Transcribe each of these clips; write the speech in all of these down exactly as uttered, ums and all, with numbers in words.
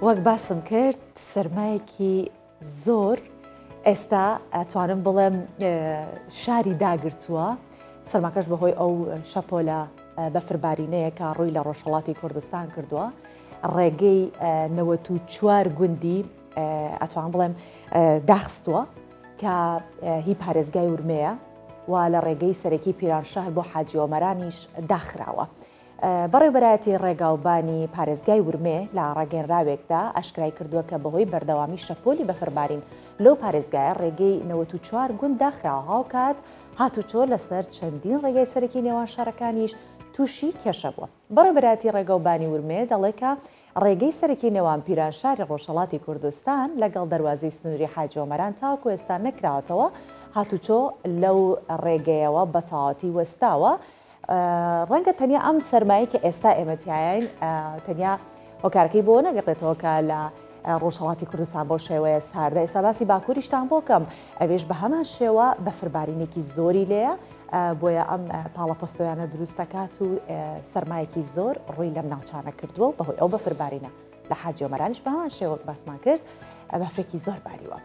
وەک باسم کرد سەرمایەکی زۆر ئێستا ئەتوانم بڵێم شاری داگرتووە سەرماکەش بەهۆی ئەو شەپۆلە بەفربارینەیە کە ڕووی لە ڕۆژهەڵاتی کوردستان کردووە ڕێگەی نەوەت و چوار گوندی ئەتوان بڵێم داخستووە کە هی پارێزگای ورمەیە و لە ڕێگەی سەرەکی پیرانشار بۆ حاجی ئۆمەرانیش داخراوە. بەڕێوەبەرایەتی ڕێگاوبانی پارێزگای ورمێ لە ڕاگەنراوێکدا ئاشکرای کردووە کە بەهۆی بەردەوامی شەپۆلی بەفربارین لەو پارێزگایە ڕێگەی نەوەت و چوار گوند داخراوە هاوکات هاتوچۆ لەسەر چەندین ڕێگەی سەرەکی نێوان شارەکانیش تووشی کێشە بووە. بەڕێوەبەرایەتی ڕێگاوبانی ورمێ دەڵێکە ڕێگەی سەرەکی نێوان پیرانشاری ڕۆژهەڵاتی کوردستان لەگەڵ دەواازەی سنووری حاجی ئۆمەران تاوەکو ئێستا نەکراوەتەوە هاتوچۆ لەو ڕێگەیەوە بە تەواوەتی وەستاوە. ڕەنگە تەنیا ئەم سەرمایە کە ئێستا ئێمەتیایین تەنیا هۆکارەکەی بۆ نەگەڕێتەوە کە لە ڕۆژهەڵاتی کوردستان بۆ شێوەیە ساردا ئێستا باسی باکووریشتان بۆکەم ئەوێش بە هەمان شێوە بەفربارینێکی زۆری لێیە بۆیە ئەم پاڵەپۆستۆیانە دروست دەکات و سەرمایەکی زۆر ڕووی لەم ناوچانە کردووە بەهۆی ئەو بەفربارینە لە حاجی ئۆمەرانیش بە هەمان شێوە باسمان کرد بەفرێکی زۆر باریوە.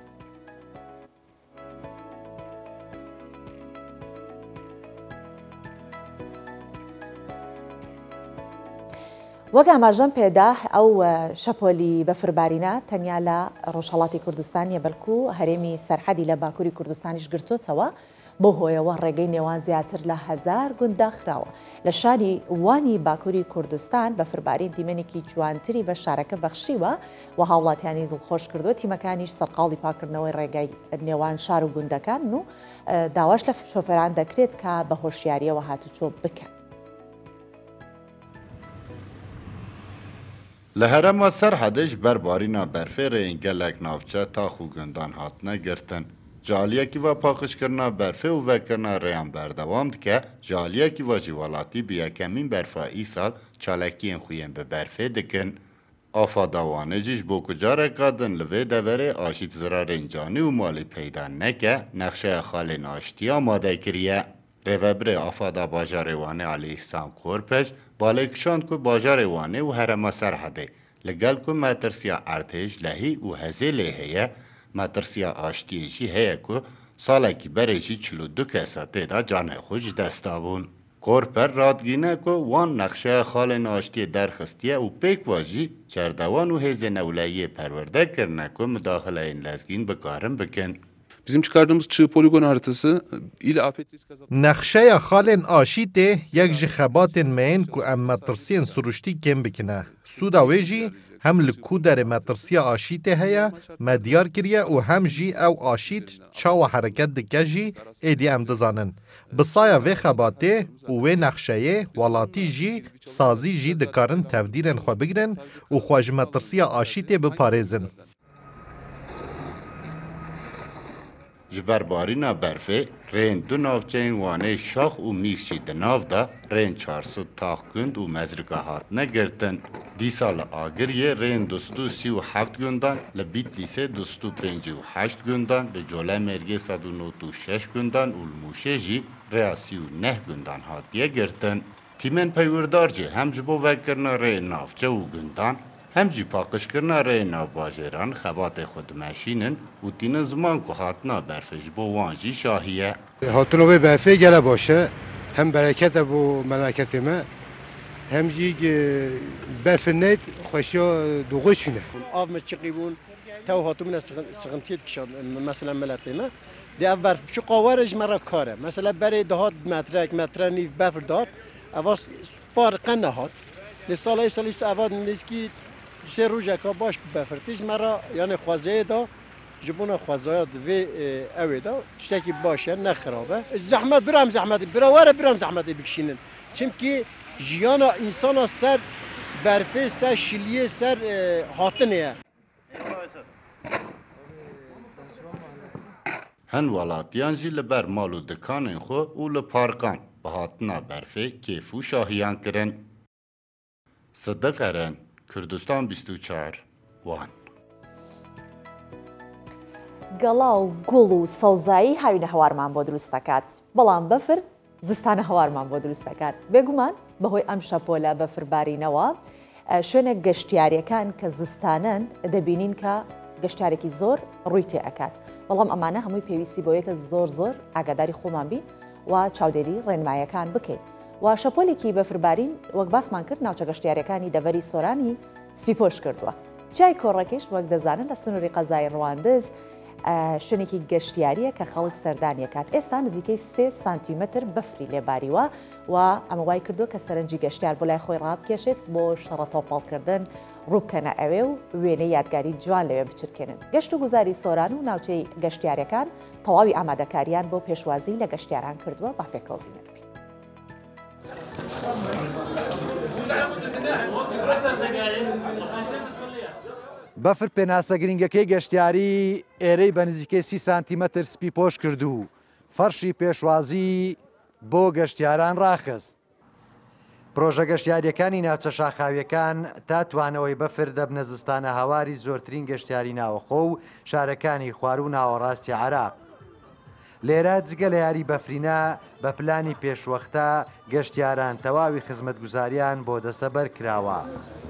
وەک ئاماژەم پێدا ئەو شەپۆلی بەفربارینە تەنیا لە ڕۆژهەڵاتی کوردستانیە بەلکو هەرێمی سەرحەدی لە باکووری کوردستانیش گرتوتەوە بۆ هۆیەوە ڕێگەی نێوان زیاتر لە هەزار گوند داخراوە. لە شاری وانی باکووری کوردستان بەفربارین دیمەنێکی جوانتری بە شارەکە بەخشیوە و هاوڵاتیانی دڵخۆش کردووە تیمەکانیش سەرقاڵی پاکردنەوەی ڕێگای نێوان شار و گوندەکان و داواش لە شۆفێران دەکرێت کە بە هۆشیاریەوە هاتوچۆ بکەن. لە هەرەما سەرحەدش بەربارینە بەرفێرەین gelek navçe tax û gundan hatine girtin. Jaliyekî ve paqijkirina berfê û vekirina rêyan berdewam dike, jaliyekî ve jî welatî bi yekemîn berfa îsal çalekiyên xwe yên bi berfê dikin. Afada wanê jî ji bo ku careka din li vê deverê aşît zirarên canî û malî peyda neke, nexşeya xalên aştiya amade kiriye. Rêvebirê Afada Bajarê Wanê Alî İhsan Korpeş balêkişand ku Bajarê Wanê û herêma Serhedê li gel ku metirsiya ertêj lehî û hezê lê heye, metirsiya aştiyê jî heye ku salekî berê jî çil û du kesa têda canê xwe ji dest dabûn. Korper radgîne ku wan nexşeya xalên aştiyê derxistiye û pêk wa jî çerdewan û hêzên ewleyiyê perwerde kirine ku müdaxileyên lezgîn bikarin bikin. Bizim çıkardığımız çığ poligon haritası il afet risk azaltma. Nexşeya xalên aşîtê yek ji xebatên me yên ku em metirsiyên siruştî kêm bikine. Sûda wê jî hem li ku derê metirsiya aşîtê heye me diyar kiriye û hem jî ew aşît çawa hereket dike jî êdî em dizanin. Bi saya vê xebatê û wê nexşeyê welatî jî sazî jî dikarin tevdîrên xwe bigirin û xwe ji metirsiya aşîtê biparêzin. Ji berbarîna berfê rên du navçeyên Wanê Şax û Mîx jî di nav da rên çarsud tax gund û mezrika hatine girtin. Dîsa li Agiriyê rên dustû sî û heft gundan, li Bîtlîsê dustû pêncî û heşt gundan, li Colemêrgê sed û nod û şeş gundan û li Mûşê jî rêya sî û neh gundan hatiye girtin. Tîmên peywîrdar jî hem ji bo vekirina rêyên navçe û gundan hem jî paqijkirina rêyên navbajêran xebatê xwe dimeşînin û tînin ziman ku hatina berfê ji bo wan jî şahî ye. Hatina wê berfê gele baş e, hem bereket e bo memleketê me, hem jî berfê nêt xweşiya dûxişîn e. Av me çıqîbûn, tew hatibûne sıxintiyê dikişan mesela meletê me. Dê ev berf şu qawere ji me re kar e. Mesela berê dihat metrek, metre nîv befr dihat, eva spar qen nehat. Lê sala î salî eva nêzkî sê rojeka baş befirtî ji me re yanê xwezeyê da ji bona xwezaya divê evê da tiştekî baş e nexirab e. Zehmet biram zehmetê bira were biram zehmetê bikişînin. Çimkî jiyana însana ser berfê ser şiliyê ser hatinê ye. Hin welatiyan jî li ber mal û dikanên xwe û li parkan bi hatina berfê kêf û şahiyan kirin. Sıddık Eren, Kürdistan bîst û çar, Wan. گەڵا و گوڵ و سەوزایی هاوینە هەوارمان بۆ دروست دەکات بەڵام بەفر زستانە هەوارمان بۆ دروست دەکات بێگومان بەهۆی ئەم شەپۆلە بەفربارینەوە شوێنە گەشتیاریەکان کە زستانن دەبینین کە گەشتارێکی زۆر ڕووی تێ ئەکات بەڵام ئەمانە هەمووی پێویستی بۆ یەکە زۆر زۆر ئاگاداری خۆمان بین و چاودێری ڕێنمایەکان بکەین و شەپۆلێکی بەفربارین وەک باسمان کرد ناوچە گەشتیاریەکانی دەڤەری سۆرانی سپیپۆش کردووە چای کۆڕەکەش وەک دەزانن لە سنووری قەزای ڕواندز شوێنێکی گەشتیاریە کە خەڵک سەردانیەکات ئێستا نزیکەی سێ سانتیمەتر بەفری لێباریوە و ئەمە وای کردو کە سەرنجی گەشتیار بۆ لای خۆی ڕابکێشێت بۆ شەڕە تۆپەڵکردن ڕووبکەنە ئەوێ و وێنەی یادگاری جوان لەوێ بچرکێنن گەشت و گوزاری سۆران و ناوچەی گەشتیارەکان تەواوی ئامادەکاریان بۆ پێشوازی لە گەشتیاران کردووە با پێکەوە بینەربی بەفر پێناسە گرنگەکەی گەشتیاری ئێرەی بە نزیکەی سی سانتیمەتر سپی پۆش کردو فەرشی پێشوازی بۆ گەشتیاران ڕاخست پرۆژە گەشتیاریەکانی ناوچە شاخاویەکان تا توانەوەی بەفر دەبنە زستانە هاواری زۆرترین گەشتیاری ناوەخۆ و شارەکانی خوار و ناوەڕاستی عراق لێرە جگە لە یاری بەفرینە بە پلانی پێشوەختە گەشتیاران تەواوی خزمەتگوزاریان بۆ دەستەبەر کراوە.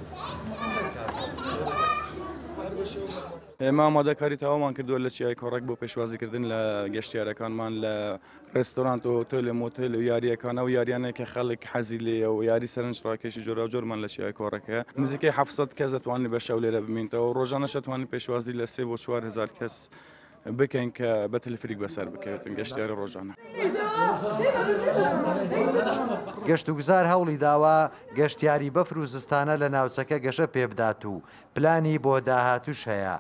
ئێمە ئامادەکاری تەواومان کردووە لە چیای کۆڕێک بۆ پێشوازیکردن لە گەشتیارەکانمان لە ڕێستۆرانت و هۆتێل و مۆتێل و یاریەکانە و یاریانێکە خەڵک حەزی لێە و یاری سەرنج ڕاکێشی جۆرا و جۆرمان لە چیای کۆڕەکەیە نزیکەی حەفسەد کەس دەتوانین بە شەو لێرە بمینتەوە و ڕۆژانەش دەتوانین پێشوازی لە سێ بۆ چوار هەزار کەس بکەین کە بە تەلەفریک بەسەر بکەوێتن گەشتیاری ڕۆژانە. گەشت و گوزار هەوڵی داوە گەشتیاری بەفر و زستانە لە ناوچەکە گەشە پێبدات و پلانی بۆ داهاتوش هەیە.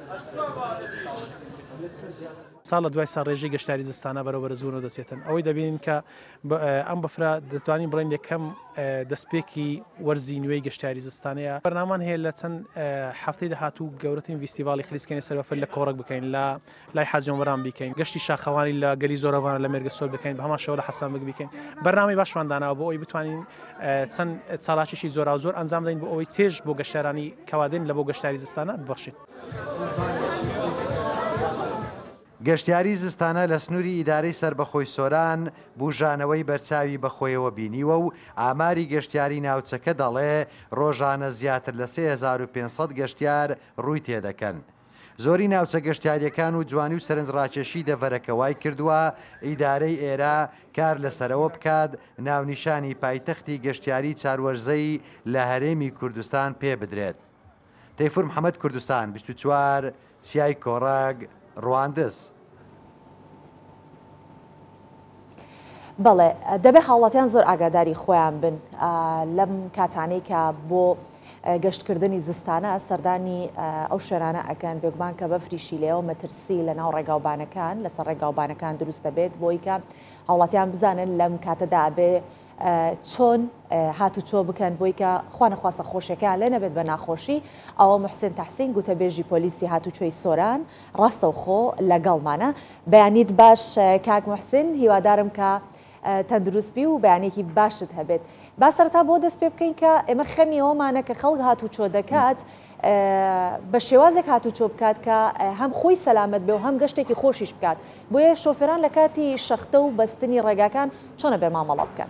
ساڵ لە دوای سا ڕێژەی گەشتاری زستانە بەرەوبەر زوونەوە دەچێتن ئەوەی دەبینین کە ئەم بەفرا دەتوانین بڵین یەکەم دەستپێکی وەرزی نوێی گەشتاری زستانەیە بەرنامان هەیە لە چەند هەفتەی داهاتوو گەورەترین فیستیڤاڵی خلیسکێنی سەر بەفر لە کۆڕک بکەین لە لای حاجۆمەران بیکەین گەشتی شاخەوانی لە گەلی زۆرەوانە لە مێرگەسۆر بکەین بە هەمان شەوە لە حەسانبەگ بیکەین بەرنامەی باشمان داناوە بۆ ئەوی بتوانین چەند چاڵاکیشی زۆر و زۆر ئەنجام بدەین بۆ ئەوەی چێژ بۆ گەشتیارانی کەوادێن لە بۆ گەشتاری زستانە ببەخشین. گەشتیاری زستانە لە سنووری ئیدارەی سربەخۆی سۆران بوژانەوەی بەرچاوی بەخۆیەوە بینیوە و ئاماری گەشتیاری ناوچەکە دەڵێ ڕۆژانە زیاتر لە سێ هەزار و پێنجسەد گەشتیار ڕووی تێدەکەن. زۆری ناوچە گەشتیاریەکان و جوانی و سەرنجڕاکێشی دەڤەرەکە وای کردووە ئیدارەی ئێرە کار لەسەرەوە بکات ناونیشانی پایتەختی گەشتیاری چاروەرزەی لە هەرێمی کوردستان پێ بدرێت. تەیفور محەممەد کوردستان بیست و چوار چیای کۆڕەگ ڕواندز. بەڵێ دەبێ هاوڵاتیان زۆر ئاگاداری خۆیان بن لەم کاتانەی کە بۆ گەشتکردنی زستانە سەردانی ئەو شوێنانە ئەکەن بێگومان کە بەفریشی لێەوە مەترسی لە ناو ڕێگاوبانەکان لەسەر ڕێگاوبانەکان دروستە بێت بۆی کە هاوڵاتیان بزانن لەم کاتەدا بێ چۆن هاتو چۆ بکەن بۆی کە خوا نەخواستە خۆشیەکان لێ نەبێت بە ناخۆشی ئەوە محسن تەحسین گوتەبێژی پۆلیسی هاتوچۆی سۆران ڕاستەوخۆ لەگەڵمانە بەیانیت باش کاک محسن هیوادارم کە تەندروستبی و بەیانێکی باشت هەبێت با سەرتا بۆ دەست پێ بکەین کە ئێمە خەمی ئەومانە کە خەڵک هاتو چۆ دەکات بە شێوازێک هاتو چۆ بکات کە هەم خۆی سەلامەت بێ و هەم گەشتێکی خۆشیش بکات بۆیە شۆفێران لە کاتی شەختە و بەستنی ڕێگاکان چۆنە بێ مامەڵە بکەن.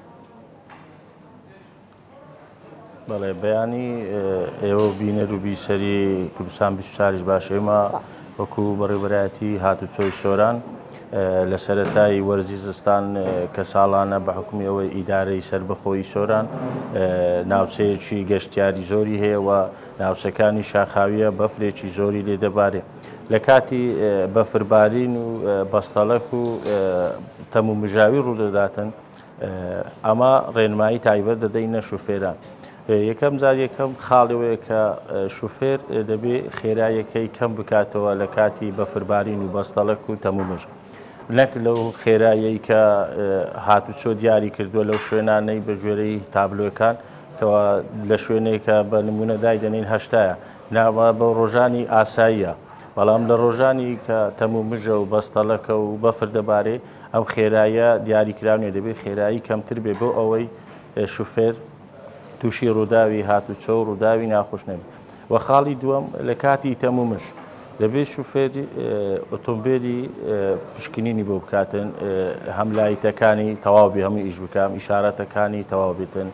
بەڵێ بەیانی ئێوە بینەر و بیسەری کوردستان بیست و چاریش باش ئێمە وەکو بەڕێوەبەرایەتی هاتوچۆی سۆران لە سەرەتای وەرزی زستان کە ساڵانە بە حکومیەوەی ئیدارەی سربەخۆیی سۆران ناوچەیەکی گەشتیاری زۆری هەیە و ناوچەکانی شاخاویە بەفرێکی زۆری لێ دەبارێ لە کاتی بەفربارین و بەستەڵەک و تەمومژاوی ڕوودەداتن ئەمە ڕێنمایی تایبەت دەدەینە شوفێران. یەکەم جار یەکەم خاڵەوەیە کە شوفێر دەبێ خێرایەکەی کەم بکاتەوە لە کاتی بەفربارین و بەستەڵەک و تەمومژ نەک لەو خێرایی کە هاتوچۆ دیاری کردووە لەو شوێنانەی بە گوێرەی تابلۆکان کەەوە لە شوێنێکە بە نمونە دای دەنین هەشتایە ناوە بە ڕۆژانی ئاساییە بەڵام لە ڕۆژانی کە تەمومژە و بەستەڵەکە و بەفر دەبارێ ئەم خێرایە دیاریکراونێ دەبێت خێرایی کەمتر بێ بۆ ئەوەی شوفێر تووشی ڕووداوی هاتوچۆ و ڕووداوی ناخۆش نەبێت. وە خاڵی دووەم لە کاتی تەمومش دەبێت شوفێری ئۆتۆمبیلی پشکنینی بۆ بکاتن هەم لایتەکانی تەواو بێ هەموو ئیش بکەم ئیشارەتەکانی تەواو بێتن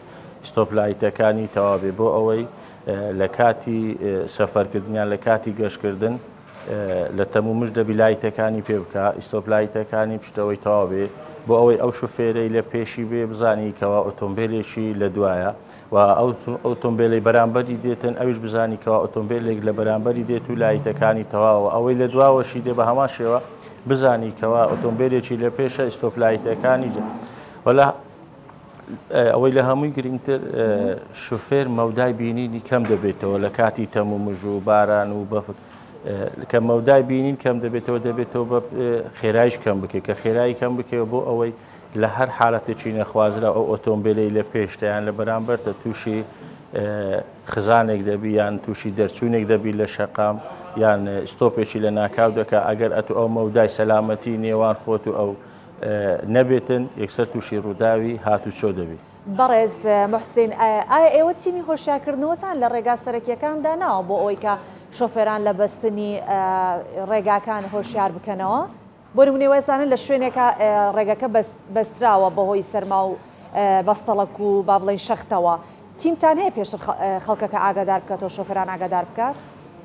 ئیستۆپلایتەکانی تەواو بێ بۆ ئەوەی لە کاتی سەفەرکردنیان لە کاتی گەشتکردن لە تەمومش دەبی لایتەکانی پێ بکە ئیستۆپلایتەکانی پشتەوەی تەواو بێ بۆ ئەوەی ئەو شوفێرەی لە پێشی بێ بزانی کەوا ئۆتۆمبیلێکی لە دوایە و ئەو ئۆتۆمبیلی بەرامبەری دێتن ئەوش بزانی کەوا ئۆتۆمبیلێک لە بەرامبەری دێت و لایتەکانی تەواوە ئەوەی لە دواوەشی دێ بە هەمان شێوە بزانی کەوا ئۆتۆمبیلێکی لە پێشە ئیستۆپلایتەکانی وەلا ئەوەی لە هەمووی گرنگتر شوفێر مەودای بینینی کەم دەبێتەوە لە کاتی تەمومژ و باران و بەفر کە مەودای بینین کەم دەبێتەوە دەبێتەوە بە خێرایش کەم بکەیت کە خێرایی کەم بکەوە بۆ ئەوەی لە هەر حاڵەتێکی نەخوازرا ئەو ئۆتۆمبیلی لە پێشتیان لە بەرامبەرتە تووشی خزانێک دەبی یان تووشی دەرچوونێک دەبی لە شەقام یان ستۆپێکی لە ناکاو دەکە ئەگەر ئەتو ئەو مەودای سەلامەتی نێوان خۆت و ئەو نەبێتن یەکسەر تووشی ڕووداوی هاتوچۆ دەبی. بەڕێز محسین ئایا ئێوە تیمی هۆشیارکردنەوەتان لە ڕێگا سەرەکیەکاندا ناوە بۆ ئەوەی کە شۆفێران لە بەستنی ڕێگاکان هۆشیار بکەنەوە بۆ نمونێ وێزانن لە شوێنێکە ڕێگەکە بەستراوە بەهۆی سەرما و بەستەڵک و با بڵێن شەختەوە تیمتان هەیە پێشتر خەڵکەکە ئاگادار بکاتەوە شۆفێران ئاگادار بکات؟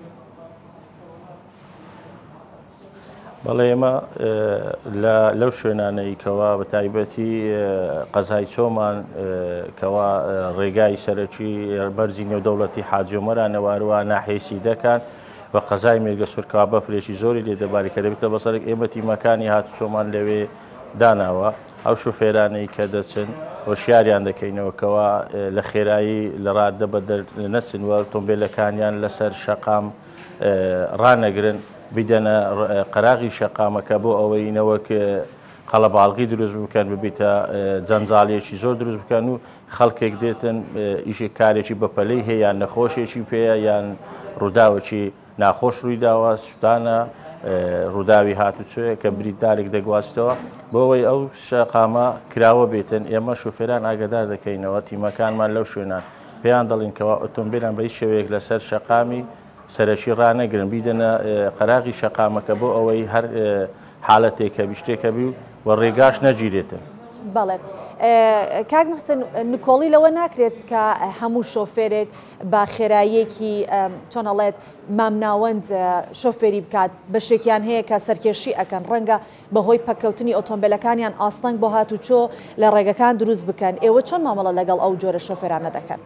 بەڵێ ئێمە لەو شوێنانەی کەوا بە تایبەتی قەزای چۆمان کەوا ڕێگای سەرەکی بەرزی نێودەوڵەتی حاجۆمەرانە واروە ناحێسی دەکەن بە قەزای مێرگە سوورکەوا بەفرێکی زۆری لێ دەباری کە دەبێتە بەسەرێک ئێمە تیمەکانی هاتوچۆمان لەوێ داناوە ئەو شوفێرانەی کە دەچن هۆشیاریان دەکەینەوەکەوە لە خێرایی لە ڕاددە بە نەچن وە ئۆتۆمبیلەکانیان لەسەر شەقام ڕانەگرن بیدەنە قەراغی شەقامەکە بۆ ئەوەی نەوەک قەڵەباڵغی دروست بکەن ببیتە جەنجاڵیەکی زۆر دروست بکەن و خەڵکێک دێتن ئیشێک کارێکی بەپەلەی هەیە یان نەخۆشێکی پێەیە یان ڕووداوەکی ناخۆش ڕوویداوە سوتانە ڕووداوی هاتوچۆیە کە بریدارێک دەگواستەوە بۆ ئەوەی ئەو شەقامە کراوە بێتن ئێمە شوفێران ئاگادار دەکەینەوە تیمەکانمان لەو شوێنان پێیان دەڵین کەوا ئۆتۆمبیلان بە هیچ شێوەیەک لەسەر شەقامی سەرەکی ڕانەگرن بیدەنە قەراغی شەقامەکە بۆ ئەوەی هەر حاڵەتێکە بیشتێکە بی و ڕێگاش نەگیرێتن. بەڵێ کاک محسن نکۆڵی لەوە ناکرێت کە هەموو شۆفێرێک بە خێراییەکی چۆنەڵێت مامناوەند شۆفێری بکات بەشێکیان هەیە کە سەرکێشی ئەکەن ڕەنگە بەهۆی پەکەوتنی ئۆتۆمبیلەکانیان ئاستەنگ بۆ هاتوچۆ لە ڕێگەکان دروست بکەن ئێوە چۆن مامەڵە لەگەڵ ئەو جۆرە شۆفێرانە دەکەن؟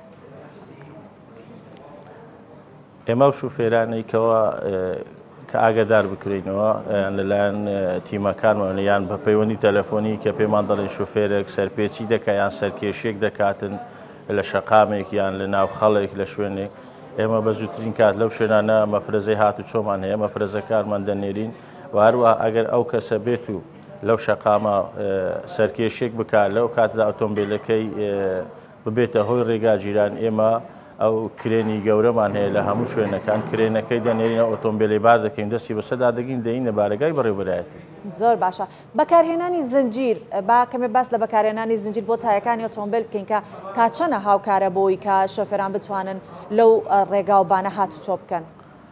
ئێمە و شوفێرانەی کەەوە کە ئاگادار بکرێنەوە لەلایەن تیمەکانمان یان بە پەیوەندی تەلەفۆنی کە پێمان دەڵێن شوفێرێک سەرپێچی دەکە یان سەرکێشێک دەکاتن لە شەقامێک یان لە ناو خەڵێک لە شوێنێک ئێمە بە زووترین کات لەو شوێنانە مەفرەزەی هاتوچۆمان هەیە مەفرەزەکانمان دەنێرین و هەروە ئەگەر ئەو کەسە بێت و لەو شەقامە سەرکێشێک بکات لەو کاتدا ئۆتۆمبیلەکەی ببێتە هۆی ڕێگاگیران ئێمە ئەو کرێنی گەورەمان هەیە لە هەموو شوێنەکان کرێنەکەی دەنێرینە ئۆتۆمبیلی بار دەکەین دەستی بەسەدا دەگین دەینە بارگای بەڕێوەبەرایەتی. زۆر باشە بەکارهێنانی زنجیر با کەمێ باس لە بەکارهێنانی زنجیر بۆ تایەکانی ئۆتۆمبیل بکەین کە کاچەنە هاوکارە بۆی کە شۆفێران بتوانن لەو ڕێگا و بانە هاتوچۆ بکەن.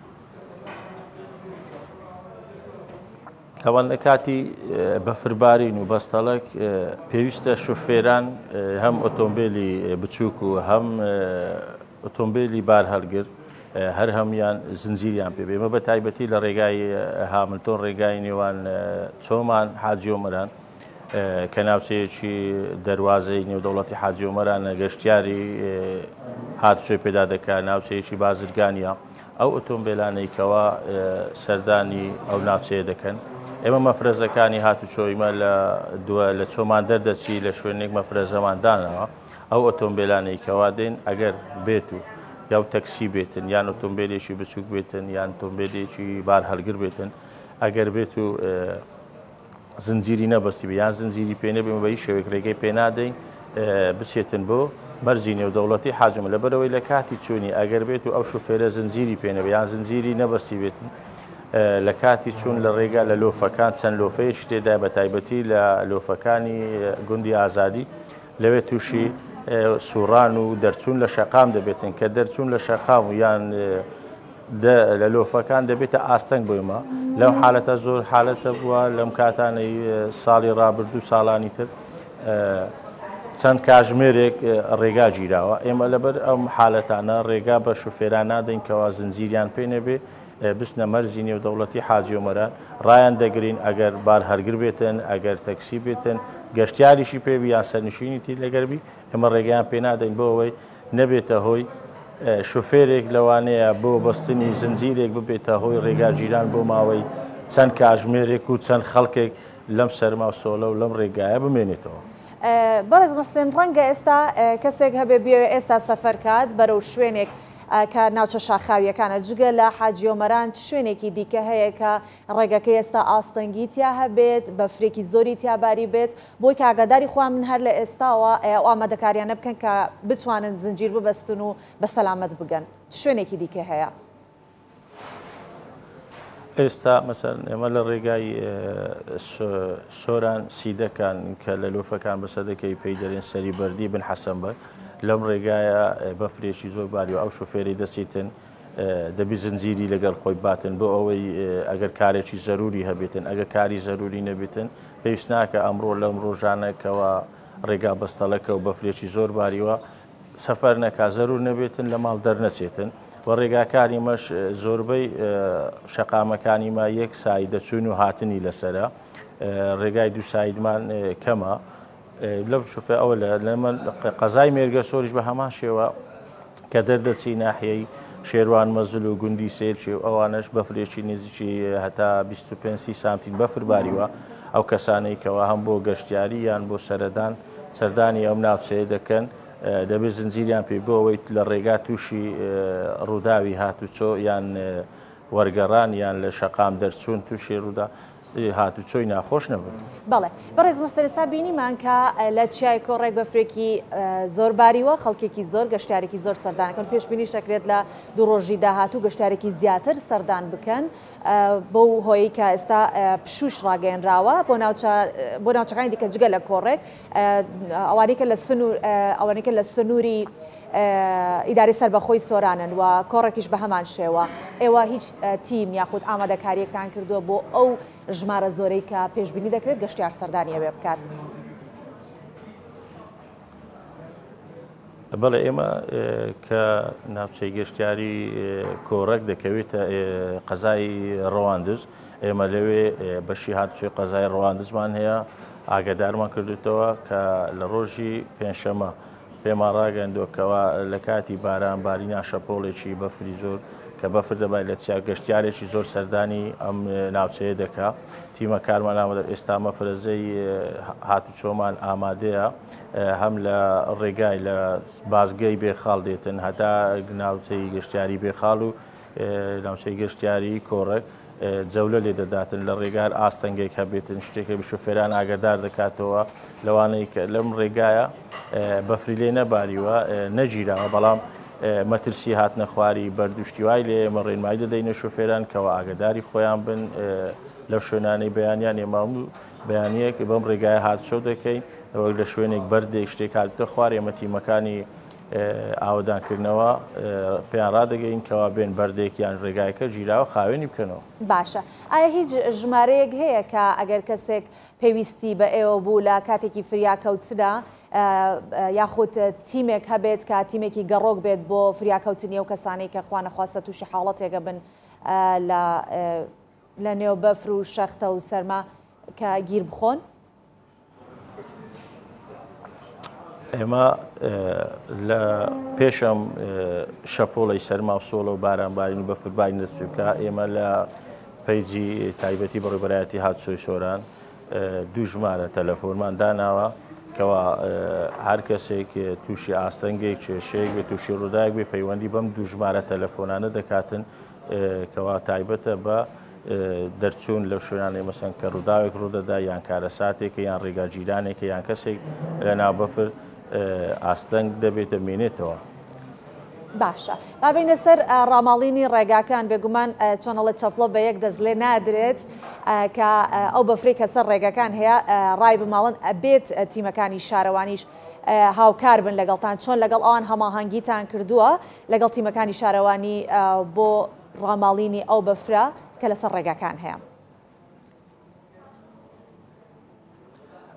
ئەوان لە کاتی بەفربارین و بەستەڵک پێویستە شوفێران هەم ئۆتۆمبیلی بچووک و هەم ئۆتۆمبیلی بار هەڵگر هەر هەمویان زنجیریان پێ بێمە بە تایبەتی لە ڕێگای هاملتۆن ڕێگای نێوان چۆمان حاجیۆمەران کە ناوچەیەکی دەواازەی نێودەوڵەتی حاجیۆمەرانە گەشتیاری هاتوچۆی پێدا دەکات ناوچەیەکی بازرگانیە ئەو ئۆتۆمبیلانەی کەوا سەردانی ئەو ناوچەیە دەکەن ئێمە مەفرەزەکانی هاتوچۆیمە لە چۆمان دەردەچی لە شوێنێک مەفرەزەمان دانەوە ئەو ئۆتۆمبیلانەی کەوا دێن ئەگەر بێت و یا تەکسی بێتن یان ئۆتۆمبیلێکی بچووک بێتن یان ئۆتۆمبیلێکی بار هەڵگر بێتن ئەگەر بێت و زنجیری نەبەستی بە یان زنجیری پێ نەبێ بە هیچ شێوەیەک ڕێگەی پێ نادەین بچێتن بۆ مەرجی نێودەوڵەتی حاجم لەبەرەوەی لە کاتی چوونی ئەگەر بێت و ئەو شوفێرە زنجیری پێنەبێ یان زنجیری نەبەستی بێتن لە کاتی چوون لە ڕێگا لە لۆفەکان چەند لۆفەیەکی تێدا بە تایبەتی لە لۆفەکانی گوندی ئازادی لەوێ تووشی سوڕان و دەرچوون لە شەقام دەبێتن کە دەرچوون لە شەقام و یان لە لۆفەکان دەبێتە ئاستەنگ بۆیمە لەم حالەتە زۆر حالەتە بووە لەم کاتانەی ساڵی ڕابردوو ساڵانی تر چەند کاژمێرێک ڕێگا گیراوە ئێمە لەبەر ئەم حالەتانە ڕێگا بە شوفێران نادەین کەوا زنجیریان پێ نەبێ بستنە مەرزی نێودەوڵەتی حاجیۆمەران ڕایان دەگرین ئەگەر بار هەرگر بێتن ئەگەر تەکسی بێتن گەشتیاریشی پێبی یان سەرنشینیتی لەگەربی ئێمە ڕێگەیان پێ نادەین بۆ ئەوەی نەبێتە هۆی شوفێرێک لەوانەیە بۆ بەستنی زنجیرێک ببێتە هۆی ڕێگاگیران بۆ ماوەی چەند کاژمێرێک و چەند خەڵکێک لەم سەرما و سۆلە و لەم ڕێگایە بمێنێتەوە. بەڕێز محسێن ڕەنگە ئێستا کەسێک هەبێ بێ ئێستا سەفەر کات بەرەو شوێنێک کە ناوچە شاخاویەکانە جگە لە حاجیۆمەران شوێنێکی دیکە هەیە کە ڕێگەکە ئێستا ئاستەنگی تیا هەبێت بە فرێکی زۆری تیاباری بێت بۆی کاگاداری خوا من هەر لە ئێستاوە ئامادەکاریانە بکەن کە بتوانن زنجیر ببەستن و بە سەلامەت بگەن شوێنێکی دیکە هەیە. ئێستا مەسەن ئێمە لە ڕێگای سۆران سیدەکان کە لە لۆفەکان بەسەدەکەی پێی دەرێن سەری بەردی بن حەسەنبەر لەم ڕێگایە بەفرێکی زۆر باری و ئەو شوفێری دەچیتن دەبی زنجیری لەگەڵ خۆی باتن بۆ ئەوەی ئەگەر کارێکی زەروری هەبێتن ئەگەر کاری زەروری نەبێتن پێویست ناکە ئەمڕۆ لەم ڕۆژانەکەەوە ڕێگا بەستەڵەکە و بەفرێکی زۆر باریوە سەفەر نەکا زەرور نەبێتن لە ماڵ دەرنەچێتن وە ڕێگاکانی مەش زۆربەی شەقامەکانی ما یەک سای دەچوون و هاتنی لەسرە ڕێگای دوو سایدمان کەمە لەم شوفێ ئەوە لە قەزای مێرگە سۆریش بە هەمان شێوە کە دەردەچی ناحیەی شێروان مەزل و گوندی سێرچێ و ئەوانش بەفرێکی نزیکی هەتا بیست و پێنج سانتیم بەفر باریوە ئەو کەسانەی کەەوە هەم بۆ گەشتیاری یان بۆ سەردان سەردانی ئەم ناوچەیە دەکەن دەبێت زنجیریان پێ بۆ ئەوەی لە ڕێگا تووشی ڕووداوی هاتوچۆ یان وەرگەڕان یان لە شەقام دەرچوون تووشی ڕوودا هاتوچۆی ناخۆش نەبوو. بەڵێ بەڕێز محسەن بینیمان کە لە چیای کۆڕێک بەفرێکی زۆر باریوە خەڵکێکی زۆر گەشتارێکی زۆر سەردانەکەن پێش بینیش دەکرێت لە دوو ڕۆژی داهاتوو گەشتارێکی زیاتر سەردان بکەن بۆ هۆی کە ئێستا پشوش ڕاگەیەنراوە بۆ ناوچەکانی دیکە جگە لە کۆڕێک ئەوانەیە لە سنووری ئیداری سەربەخۆی سۆرانن و کۆڕێکیش بە هەمان شێوە ئێوە هیچ تیم یاخود ئامادەکاریەکتان کردووە بۆ ئەو ژمارە زۆرەی کە پێشبینی دەکرێت گەشتیار سەردانی ئەوێ بکات. بەڵێ ئێمە کە ناوچەی گەشتیاری کۆڕێک دەکەوێتە قەزای ڕەواندز ئێمە لەوێ بەشی هاتوچۆی قەزای ڕەواندزمان هەیە ئاگدارمان کردوتەوە کە لە ڕۆژی پێنجشەمە پێمان ڕاگەندۆکەوە لە کاتی باران بارینە شەپۆڵێکی بەفری زۆر کە بەفر دەبای لە گەشتیارێکی زۆر سەردانی ئەم ناوچەیە دەکا تیمە کارمان ئامادە ئێستا مەفرەزەی هاتوچۆمان ئامادەیە هەم لە ڕێگای لە بازگەی بێخاڵ دێتن هەتا ناوچەی گەشتیاری بێخاڵ و ناوچەی گەشتیاری کۆڕێک جەولە لێ دەداتن لە ڕێگار ئاستەنگێک هەبێتن شتێکە شوفێران ئاگدار دەکاتەوە لەوانەیە کە لەم ڕێگایە بەفری لێ نەباریوە نەگیراوە بەڵام مەترسی هاتنە خواری بەردوشتی وای لێ ئێمە ڕێنمایی دەدەینە شوفێران کەەوە ئاگداری خۆیان بن لەو شوێنانەی بەیانیان ێمام و بەیانەیەک بەم ڕێگایە هاتشۆ دەکەین وەک لە شوێنێک بەردێک شتێک هاتتە خوار ئێمە تیمەکانی ئاودانکردنەوە پێیان ڕدەگەین کەوا بێن بەردێکیان ڕێگایەکە گیراوە خاوێنی بکەنەوە. باشە ئایا هیچ ژمارەیەک هەیە کە ئەگەر کەسێک پێویستی بە ئێوە بوو لە کاتێکی فریاکەوتدا یاخود تیمێک هەبێت کە تیمێکی گەڕۆک بێت بۆ فریاکەوتنی ئەو کەسانی کە خوا نەخواستە تووشی حاڵەتێکە بن لە نێو بەفر و شەختە و سەرما کە گیر بخۆن؟ ئێمە لە پێشەم شەپۆڵی سەرما و سۆڵە و بارانبارین بەفرباری دەست پێ بکە ئێمە لە پەیجی تایبەتی بەڕێبەرایەتی هاتوچۆی سۆران دوو ژمارە تەلەفۆنمان داناوە کەوا هەر کەسێک تووشی ئاستەنگێک کێشەیەک بێت تووشی ڕووداوێک بێ پەیوەندی بەم دوو ژمارە تەلەفۆنانە دەکاتن کەوا تایبەتە بە دەرچوون لەو شوێنانەی مەسەن کە ڕووداوێک ڕوودەدا یان کارە ساتێکە یان ڕێگاگیرانێکە یان کەسێک لە ناوبەفر ئاستەنگ دەبێتە مێنێتەوە. باشە بابینە سەر ڕاماڵینی ڕێگاکان بێگومان چۆنەڵە چەپڵە بە یەک دەست لێ نادرێت کە ئەو بەفری کە سەر ڕێگەکان هەیە ڕای بماڵن ئەبێت تیمەکانی شارەوانیش هاوکار بن لەگەڵتان چۆن لەگەڵ ئەوان هەماهەنگیتان کردووە لەگەڵ تیمەکانی شارەوانی بۆ ڕاماڵینی ئەو بەفرە کە لەسەر ڕێگاکان هەیە.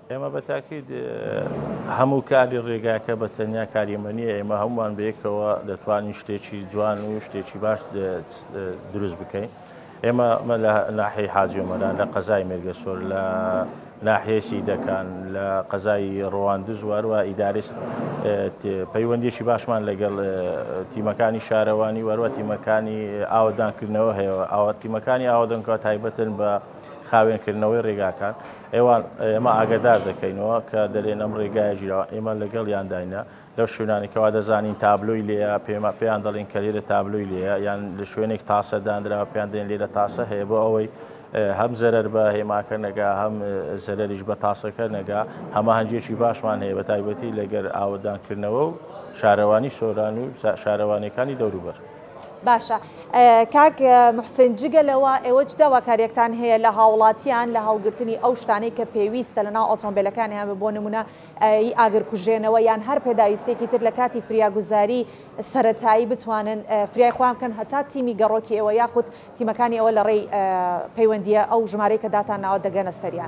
ئێمە بەتاکید هەموو کاری ڕێگاکە بە تەنیا کاریمەنیە ئێمە هەمووان بەیەکەوە دەتوانین شتێکی جوان و شتێکی باش دروست بکەین. ئێمە لە ناحەی حاجۆمەران لە قەزای مێرگەسۆر لە ناحەیە سیدەکان لە قەزای ڕەواندز وەروە ئیدارەی پەیوەندیێکی باشمان لەگەڵ تیمەکانی شارەوانی وەروە تیمەکانی ئاوەدانکردنەوە هەیە ئاوە تیمەکانی ئاوەدەنگەوە تایبەتن بە خاوێنکردنەوەی ڕێگاکان ئێوان ئێمە ئاگدار دەکەینەوە کە دەرێن ئەم ڕێگایە ژیرەوە ئێمە لەگەڵ یانداینە لەو شوێنانێکەوە دەزانین تابلۆی لێە پێمە پێیان دەڵێن کە لێرە تابلۆی لێە یان لە شوێنێک تاسە دانراوە پێیان دێن لێرە تاسە هەیە بۆ ئەوەی هەم زەرەر بە هێماکە نەگا هەم زەرەریش بە تاسەکە نەگا هەمە هەنجێکی باشمان هەیە بە تایبەتی لەگەر ئاوەدانکردنەوە و شارەوانی سۆران و شارەوانەکانی دەوروبەر. باشە کاک محسن جگەلەوە ئێوە چ داواکاریەکتان هەیە لە هاوڵاتیان لە هەڵگرتنی ئەو شتانەی کە پێویستە لەناو ئۆتۆمبیلەکانیان بۆ نمونە ئاگرکوژێنەوە یان هەر پێداویستێکی تر لە کاتی فریاگوزاری سەرەتایی بتوانن فریای خۆیان بکەن هەتا تیمی گەڕۆکی ئێوە یاخود تیمەکانی ئەوە لە ڕێی پەیوەندیە ئەو ژمارەی کە داتانناوە دەگەنە سەریان.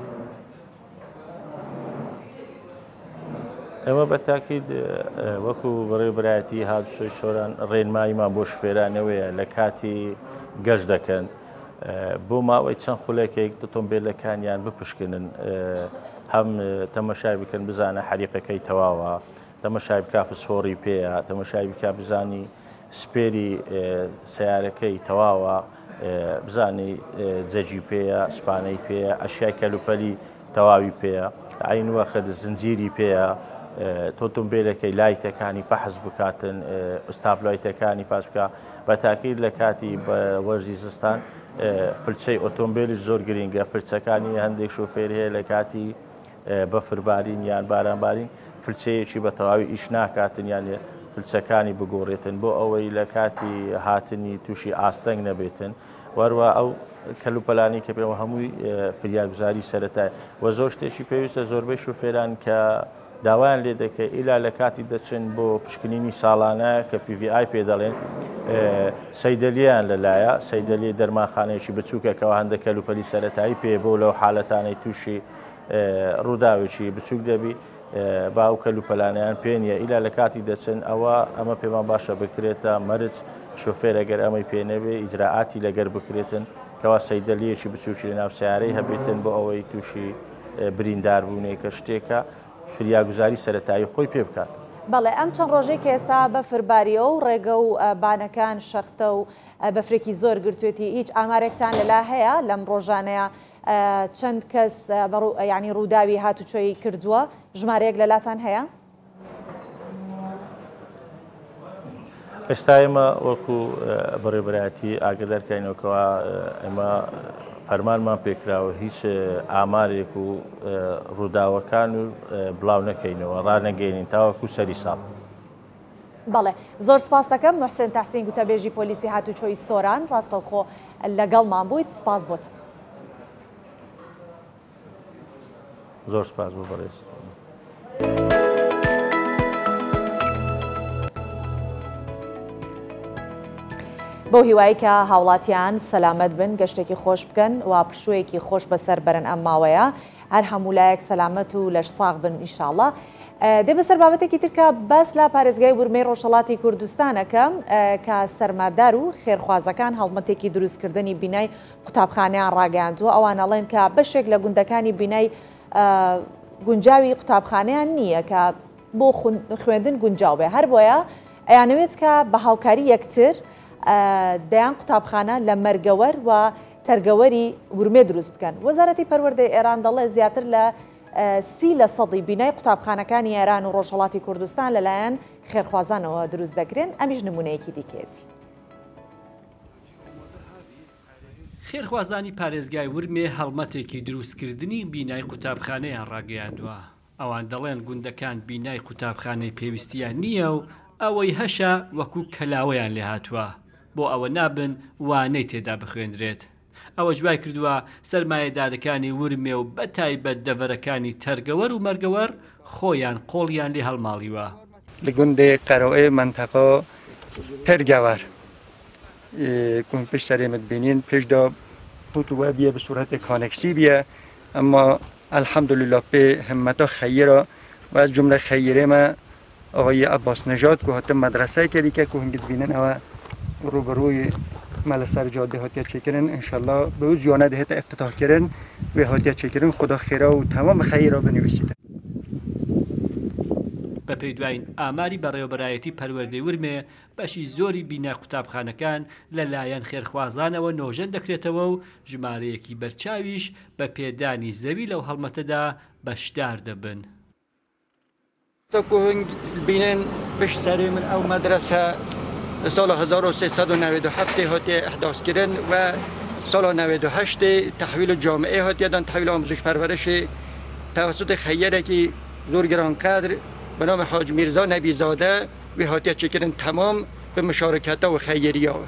ئێمە بە تاکید وەکو بەڕێوەبەرایەتی هاتوچۆی سۆران ڕێنماییمان بۆ شوێرانەوەیە لە کاتی گەشت دەکەن بۆ ماوەی چەند خولەکێک ئۆتۆمبیلەکانیان بپشکنن هەم تەمەشای بکەن بزانە حەریقەکەی تەواوە تەمەشای بکا فسفۆری پێیە تەمەشای بکا بزانی سپێری سیارەکەی تەواوە بزانی جەجی پێیە سپانەی پێیە ئەشیای کەلوپەلی تەواوی پێیە عین وەخت زنجیری پێیە تۆتۆمبیلەکەی لایتەکانی فەحز بکاتن ئستابلایتەکانی فاش بکە بە تاکید لە کاتی وەرزی زستان فلچەی ئۆتۆمبیلیش زۆر گرینگە فرچەکانی هەندێک شۆفێر هەیە لە کاتی بەفربارین یان بارانبارین فلچەیەکی بە تەواوی ئیش ناکاتن یان فلچەکانی بگۆڕێتن بۆ ئەوەی لە کاتی هاتنی تووشی ئاستەنگ نەبێتن وەروە ئەو کەلوپەلانی کە پێوە هەمووی فریاگوزاری سەرەتای وە زۆر شتێکی پێویستە زۆربەی شوفێران کە داوایان لێ دەکەی ئیلا لە کاتی دەچن بۆ پشکنینی ساڵانە کە پی ڤی ئای پێ دەڵێن سەیدەلیان لەلایە سەیدەلی دەرمانخانەیەکی بچووکەکەەوە هەندێک کەلوپەلی سەرەتایی پێ بۆ لەو حالەتانەی تووشی ڕووداوێکی بچووک دەبی با ئەو کەلوپەلانیان پێنیە ئیلا لە کاتی دەچن ئەوە ئەمە پێمان باشە بکرێتە مەرج شۆفێر ئەگەر ئەمەی پێنەبێ ئیجراعاتی لەگەر بکرێتن کەوا سەیدەلیەکی بچووکی لە ناو سیارەی هەبێتن بۆ ئەوەی تووشی برینداربوونێکە شتێکە فریاگوزاری سەرەتایی خۆی پێ بکات. بەڵێ ئەم چەند ڕۆژەی کە ئێستا بەفرباریە و ڕێگە و بانەکان شەختە و بەفرێکی زۆر گرتوێتی هیچ ئامارێکتان لەلا هەیە لەم ڕۆژانەیە چەند کەس ینی ڕووداوی هاتوچۆی کردووە ژمارەیەک لەلاتان هەیە؟ ئێستا ئێمە وەکو بەڕێوەبەرایەتی ئاگدارکەینەوەکەوە ئێمە فەرمانمان پێکراوە هیچ ئامارێک و ڕووداوەکان و بڵاو نەکەینەوە ڕانەگەینین تاوەکو سەری ساڵ. بەڵێ زۆر سپاس دەکەم محسن تەحسین گوتەبێژی پۆلیسی هاتوچۆی سۆران ڕاستەوخۆ لەگەڵمان بوویت سپاس بۆت. زۆر سپاس بۆ بەڕێز. بۆ هیوایی کە هاوڵاتیان سەلامەت بن گەشتێکی خۆش بکەن و پشوویەکی خۆش بەسەر بەرن ئەم ماوەیە هەر هەمولایەک سەلامەت و لەش ساغ بن ئینشاڵڵا. دێ بەسەر بابەتێکی ترکە بەس لە پارێزگای ورمەی ڕۆژهەڵاتی کوردستانەکەم کە سەرمادار و خێرخوازەکان هەڵمەتێکی دروستکردنی بینای قوتابخانەیان ڕاگەاندووە ئەوان ئەڵێن کە بەشێک لە گوندەکانی بینای گونجاوی قوتابخانەیان نییە کە بۆ خوێندن گونجاو بێ هەر بۆیە ئەیانەوێت کە بە هاوکاری یەکتر دەیان قوتابخانە لە مەرگەوەر و تەرگەوەری ورمێ دروست بکەن. وەزارەتی پەروەردەی ئێران دەڵێ زیاتر لە سی لە سەدی بینای قوتابخانەکانی ئێران و ڕۆژهەڵاتی کوردستان لەلایەن خێرخوازانەوە دروست دەکرێن ئەمیش نمونەیەکی دیکێتی. خێرخوازانی پارێزگای ورمێ هەڵمەتێکی دروستکردنی بینای قوتابخانەیان ڕاگەیاندووە. ئەوان دەڵێن گوندەکان بینای قوتابخانەی پێویستیان نییە و ئەوەی هەشە وەکو کەلاوەیان لێ هاتووە بۆ ئەوە نابن وانەی تێدا بخوێندرێت. ئەوە جوای کردووە سەرمایەدارەکانی ورمێ و بەتایبەت دەڤەرەکانی تەرگەوەر و مەرگەوەر خۆیان قۆڵیان لێ هەڵماڵیوە. لە گوندێ قەرەوەی منتەقە تەرگەوەر کوم پێش سەرێمت بینین پێشدا بوتوە بیە بە سوورەتێک کانێکسی بیە ئەمما الحمدلله به همتا خیره و از جمله خیره ما آقای عباس نژاد که حتی مدرسه کردی که که هنگید بینن و روبروی مال سر جاده هاتیا چکرن انشالله به او زیانه دهت افتتاح کردن و هاتیا چکرن خدا خیره و تمام خیره بنویسید. بە پێی دوایین ئاماری بەڕێوەبەرایەتی پەروەردەی ورمێ بەشی زۆری بینای قوتابخانەکان لەلایەن خێرخوازانەوە نۆژەن دەکرێتەوە و ژمارەیەکی بەرچاویش بە پێدانی زەوی لەو هەڵمەتەدا بەشدار دەبن. بینن بش سری من او مدرسه سال هزار و سیصد و نود و هفت هاتی احداث کردن و سال نود و هشت تحویل جامعه هاتی دادن، تحویل آموزش پرورش توسط خیره که زور گرانقدر به نام حاج میرزا نبی زاده و هاتی چکرن تمام به مشارکت و خیری ها.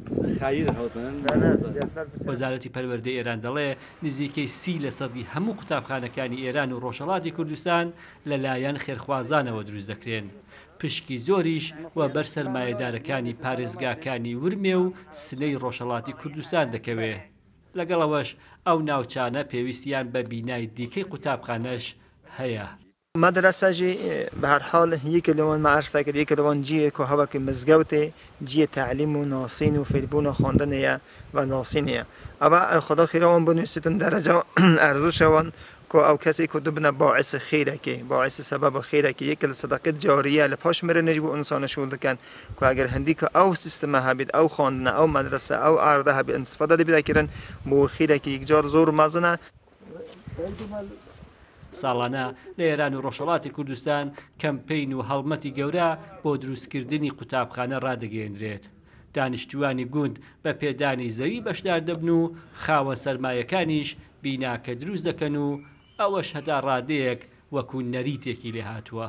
وەزارەتی پەروەردەی ئێران دەڵێ نزیکەی سی لە سەدی هەموو قوتابخانەکانی ئێران و ڕۆژهەڵاتی کوردستان لەلایەن خێرخوازانەوە دروست دەکرێن. پشکی زۆریش و بەر سەرمایەدارەکانی پارێزگاکانی ورمێ و سلەی ڕۆژهەڵاتی کوردستان دەکەوێ. لەگەڵەوەش ئەو ناوچانە پێویستیان بە بینای دیکەی قوتابخانەش هەیە. مدرسه جی به هر حال یک لون معرض کرد، یک لون جیه که هوا که مزگوت جیه تعلیم و ناسین و فیلبون و خواندن و ناسینیه. اما خدا خیران بنویسیدن درجه ارزو شوان که او کسی که دبنا باعث خیره که باعث سبب خیره که یک صدقه جاریه لپاش میره نجبو انسان شول دکن که اگر هندی که او سیستم هبید او خواندن او مدرسه او عرضه هبید استفاده بده کردن بو خیره که یک جار زور مزنه. ساڵانە لە ئێران و ڕۆژهەڵاتی کوردستان کەمپین و هەڵمەتی گەورە بۆ دروستکردنی قوتابخانە ڕادەگەیەندرێت. دانیشتوانی گوند بە پێدانی زەوی بەشدار دەبن و خاوەن سەرمایەکانیش بیناکە دروست دەکەن و ئەوەش هەتا ڕادەیەک وەکو نەریتێکی لێ هاتووە.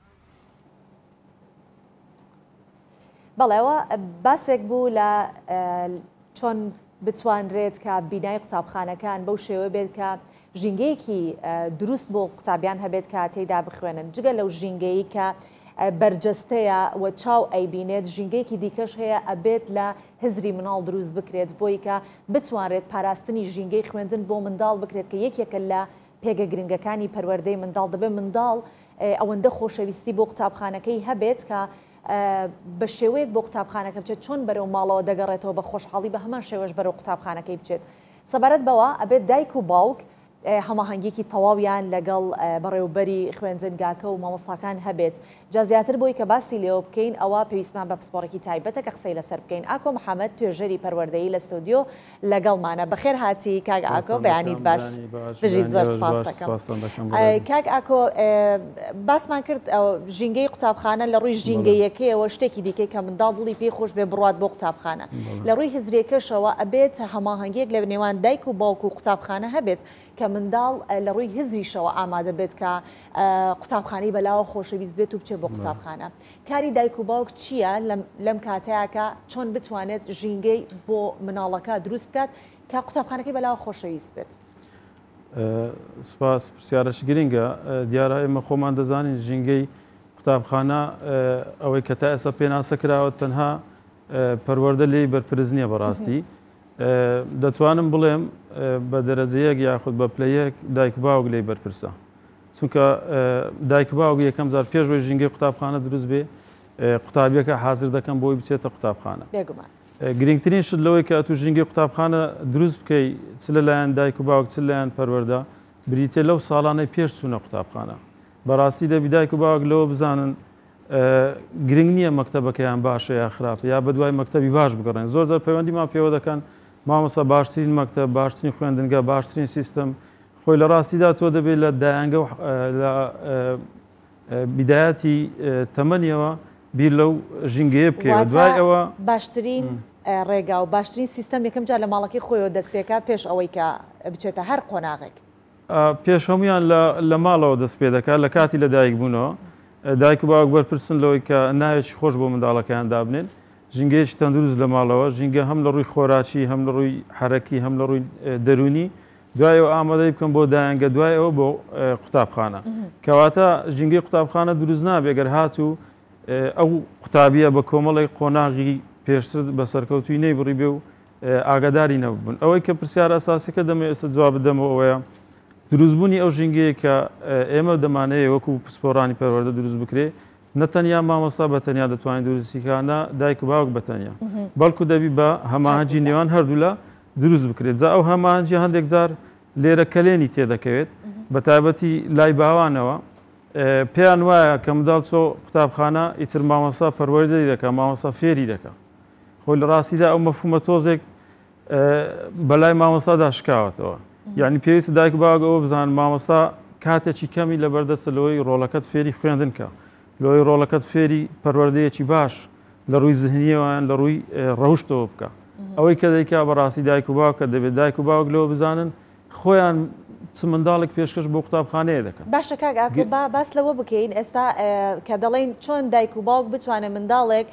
بەڵێەوە باسێک بوو لە چۆن بتوانرێت کە بینای قوتابخانەکان بەو شێوە بێت کە ژینگەیەکی دروست بۆ قوتابیان هەبێت کە تێیدا بخوێنن. جگە لەو ژینگەیی کە بەرجەستەیە و چاو ئەیبینێت، ژینگەیەکی دیکەش هەیە ئەبێت لە هزری مناڵ دروست بکرێت بۆی کە بتوانرێت پاراستنی ژینگەی خوێندن بۆ منداڵ بکرێت کە یەکێکە لە پێگە گرنگەکانی پەروەردەی منداڵ دەبێت منداڵ ئەوەندە خۆشەویستی بۆ قوتابخانەکەی هەبێت کە بە شێوەیەک بۆ قوتابخانەکە بچێت چۆن بەرەو ماڵەوە دەگەڕێتەوە بە خۆشحاڵی بە هەمان شێوەش بەرەو قوتابخانەکەی بچێت. سەبارەت بەوە ئەبێت دایک و باوک هەماهەنگێکی تەواویان لەگەڵ بەڕێوەبەری خوێنجنگاکە و مامۆستاکان هەبێت. جا زیاتر بۆی کە باسی لێوە بکەین ئەوە پێویستمان بە پسپۆڕێکی تایبەتە کە قسەی لەسەر بکەین. ئاکۆ محەممەد توێژەری پەروەردەیی لە ستۆدیۆ لەگەڵمانە. بەخێر هاتی کاک ئاکۆ، بەیانیت باش بژیت زۆر سپاس دەکەم. کاک ئاکۆ باسمان کرد ژینگەی قوتابخانە لە ڕووی ژینگەیەکەیەوە شتێکی دیکەی کە منداڵ دڵی پێی خۆش بێ بڕات بۆ قوتابخانە. لە ڕووی هزرێکەشەوە ئەبێت هەماهەنگێک لە نێوان دایک و باوک و قوتابخانە هەبێت کە منداڵ لە ڕووی هزریشەوە ئامادە بێت کە قوتابخانەی بەلاوە خۆشەویست بێت و بچێت بۆ قوتابخانە. کاری دایک و باوک چییە لەم کاتەیەکە چۆن بتوانێت ژینگەی بۆ مناڵەکە دروست بکات کە قوتابخانەکەی بەلاوە خۆشەویست بێت؟ سپاس، پرسیارەش گرینگە. دیارە ئێمە خۆمان دەزانین ژینگەی قوتابخانە ئەوەی کە تا ئێستا پێناسەکراوە تەنها پەروەردە لێی بەرپرس نییە بەڕاستی. دەتوانم بڵێم بە دەرەجەیەک یاخود بە پلەیەک دایک باوک لێی بەرپرسە، چونکە دایک باوک یەکەم جار پێشەوەی ژینگەی قوتابخانە دروست بێ قوتابیەکە حازر دەکەم بۆی بچێتە قوتابخانە. گرنگترین شت لەوەی کە تو ژینگەی قوتابخانە دروست بکەی چ لەلایەن دایک و باوک چ لەلایەن پەروەردە بریتێ لەو ساڵانەی پێش چوونە قوتابخانە. بەڕاستی دەبی دایک و باوک لەوە بزانن گرنگ نییە مەکتەبەکەیان باشە یا خراپە یا بە دوای مەکتەبی باش بگەڕێن. زۆر زار پەیوەندیمان پێوە دەکەن مامۆستا باشترین مەکتەب، باشترین خوێندنگە، باشترین سیستم. خۆی لە ڕاستیدا تۆ دەبێت لە دایانگە لە بیدایەتی تەمەنیەوە بیر لەو ژینگەیە بکەوە. دوای ئەوە باشترین ڕێگا و باشترین سیستەم یەکەم جار لە ماڵەکەی خۆیەوە دەست پێکات پێش ئەوەی کە بچێتە هەر قۆناغێک. پێش هەمویان لە ماڵەوە دەست پێ دەکات لە کاتی لە دایک بوونەوە. دایک و باوک بەرپرسن لەوەی کە ناوێکی خۆش بۆ منداڵەکەیان دابنێن. ژینگەیەکی تەندروست لە ماڵەوە، ژینگە هەم لە ڕووی خۆراکی، هەم لە ڕووی حرەکی، هەم لە ڕووی دەرونی. دوایەوە ئامادەی بکەم بۆ دایانگە، دوایەوە بۆ قوتابخانە. کەواتە ژینگەی قوتابخانە دروست نابێ ئەگەر هاتوو ئەو قوتابیە بە کۆمەڵی قۆناغی پێشتر بە سەرکەوتوی نەیبڕی بێ و ئاگاداری نەبوون. ئەوەی کە پرسیارە ئەساسیەکە دەمێ ئێستا جواب بدەمەوە ئەوەیە دروستبوونی ئەو ژینگەیە کە ئێمە دەمانەیە وەکو پسپۆڕانی پەروەردە دروست بکرێ نەتەنیا مامۆستا بەتەنیا دەتوانین دروستیکانە دایک و باوک بەتەنیا بەڵکو دەبی بە هەماهەنگی نێوان هەردوو لە دروست بکرێت جا ئەو هەماهەنگی هەندێک جار لێرە کەلێنی تێدەکەوێت بە تایبەتی لای باوانەوە پێیان وایە کە منداڵ چۆ قوتابخانە ئیتر مامۆستا پەروەردەی دەکە مامۆستا فێری دەکە خۆی لە ڕاستیدا ئەو مەفهومە تۆزێک بەلای مامۆستادا شکاوەتەوە یعنی پێویستە دایک باوک ئەوە بزانن مامۆستا کاتێکی کەمی لەبەردەستە لەوەی ڕۆڵەکەت فێری خوێندن کە لەوەی ڕۆڵەکەت فێری پەروەردەیەکی باش لە ڕووی زهنیەوەیان لە ڕووی ڕەوشتەوە بکە ئەوەی کە دەیکا بەڕاستی دایک و باوکە دەبێت دایک و باوک لەوە بزانن خۆیان چ منداڵێک پێشکەش بۆ قوتابخانەیە دەکەن باشە کاک ئاکۆ با باس لەوە بکەین ئێستا کە دەڵێن چۆن دایک و باوک بتوانێت منداڵێک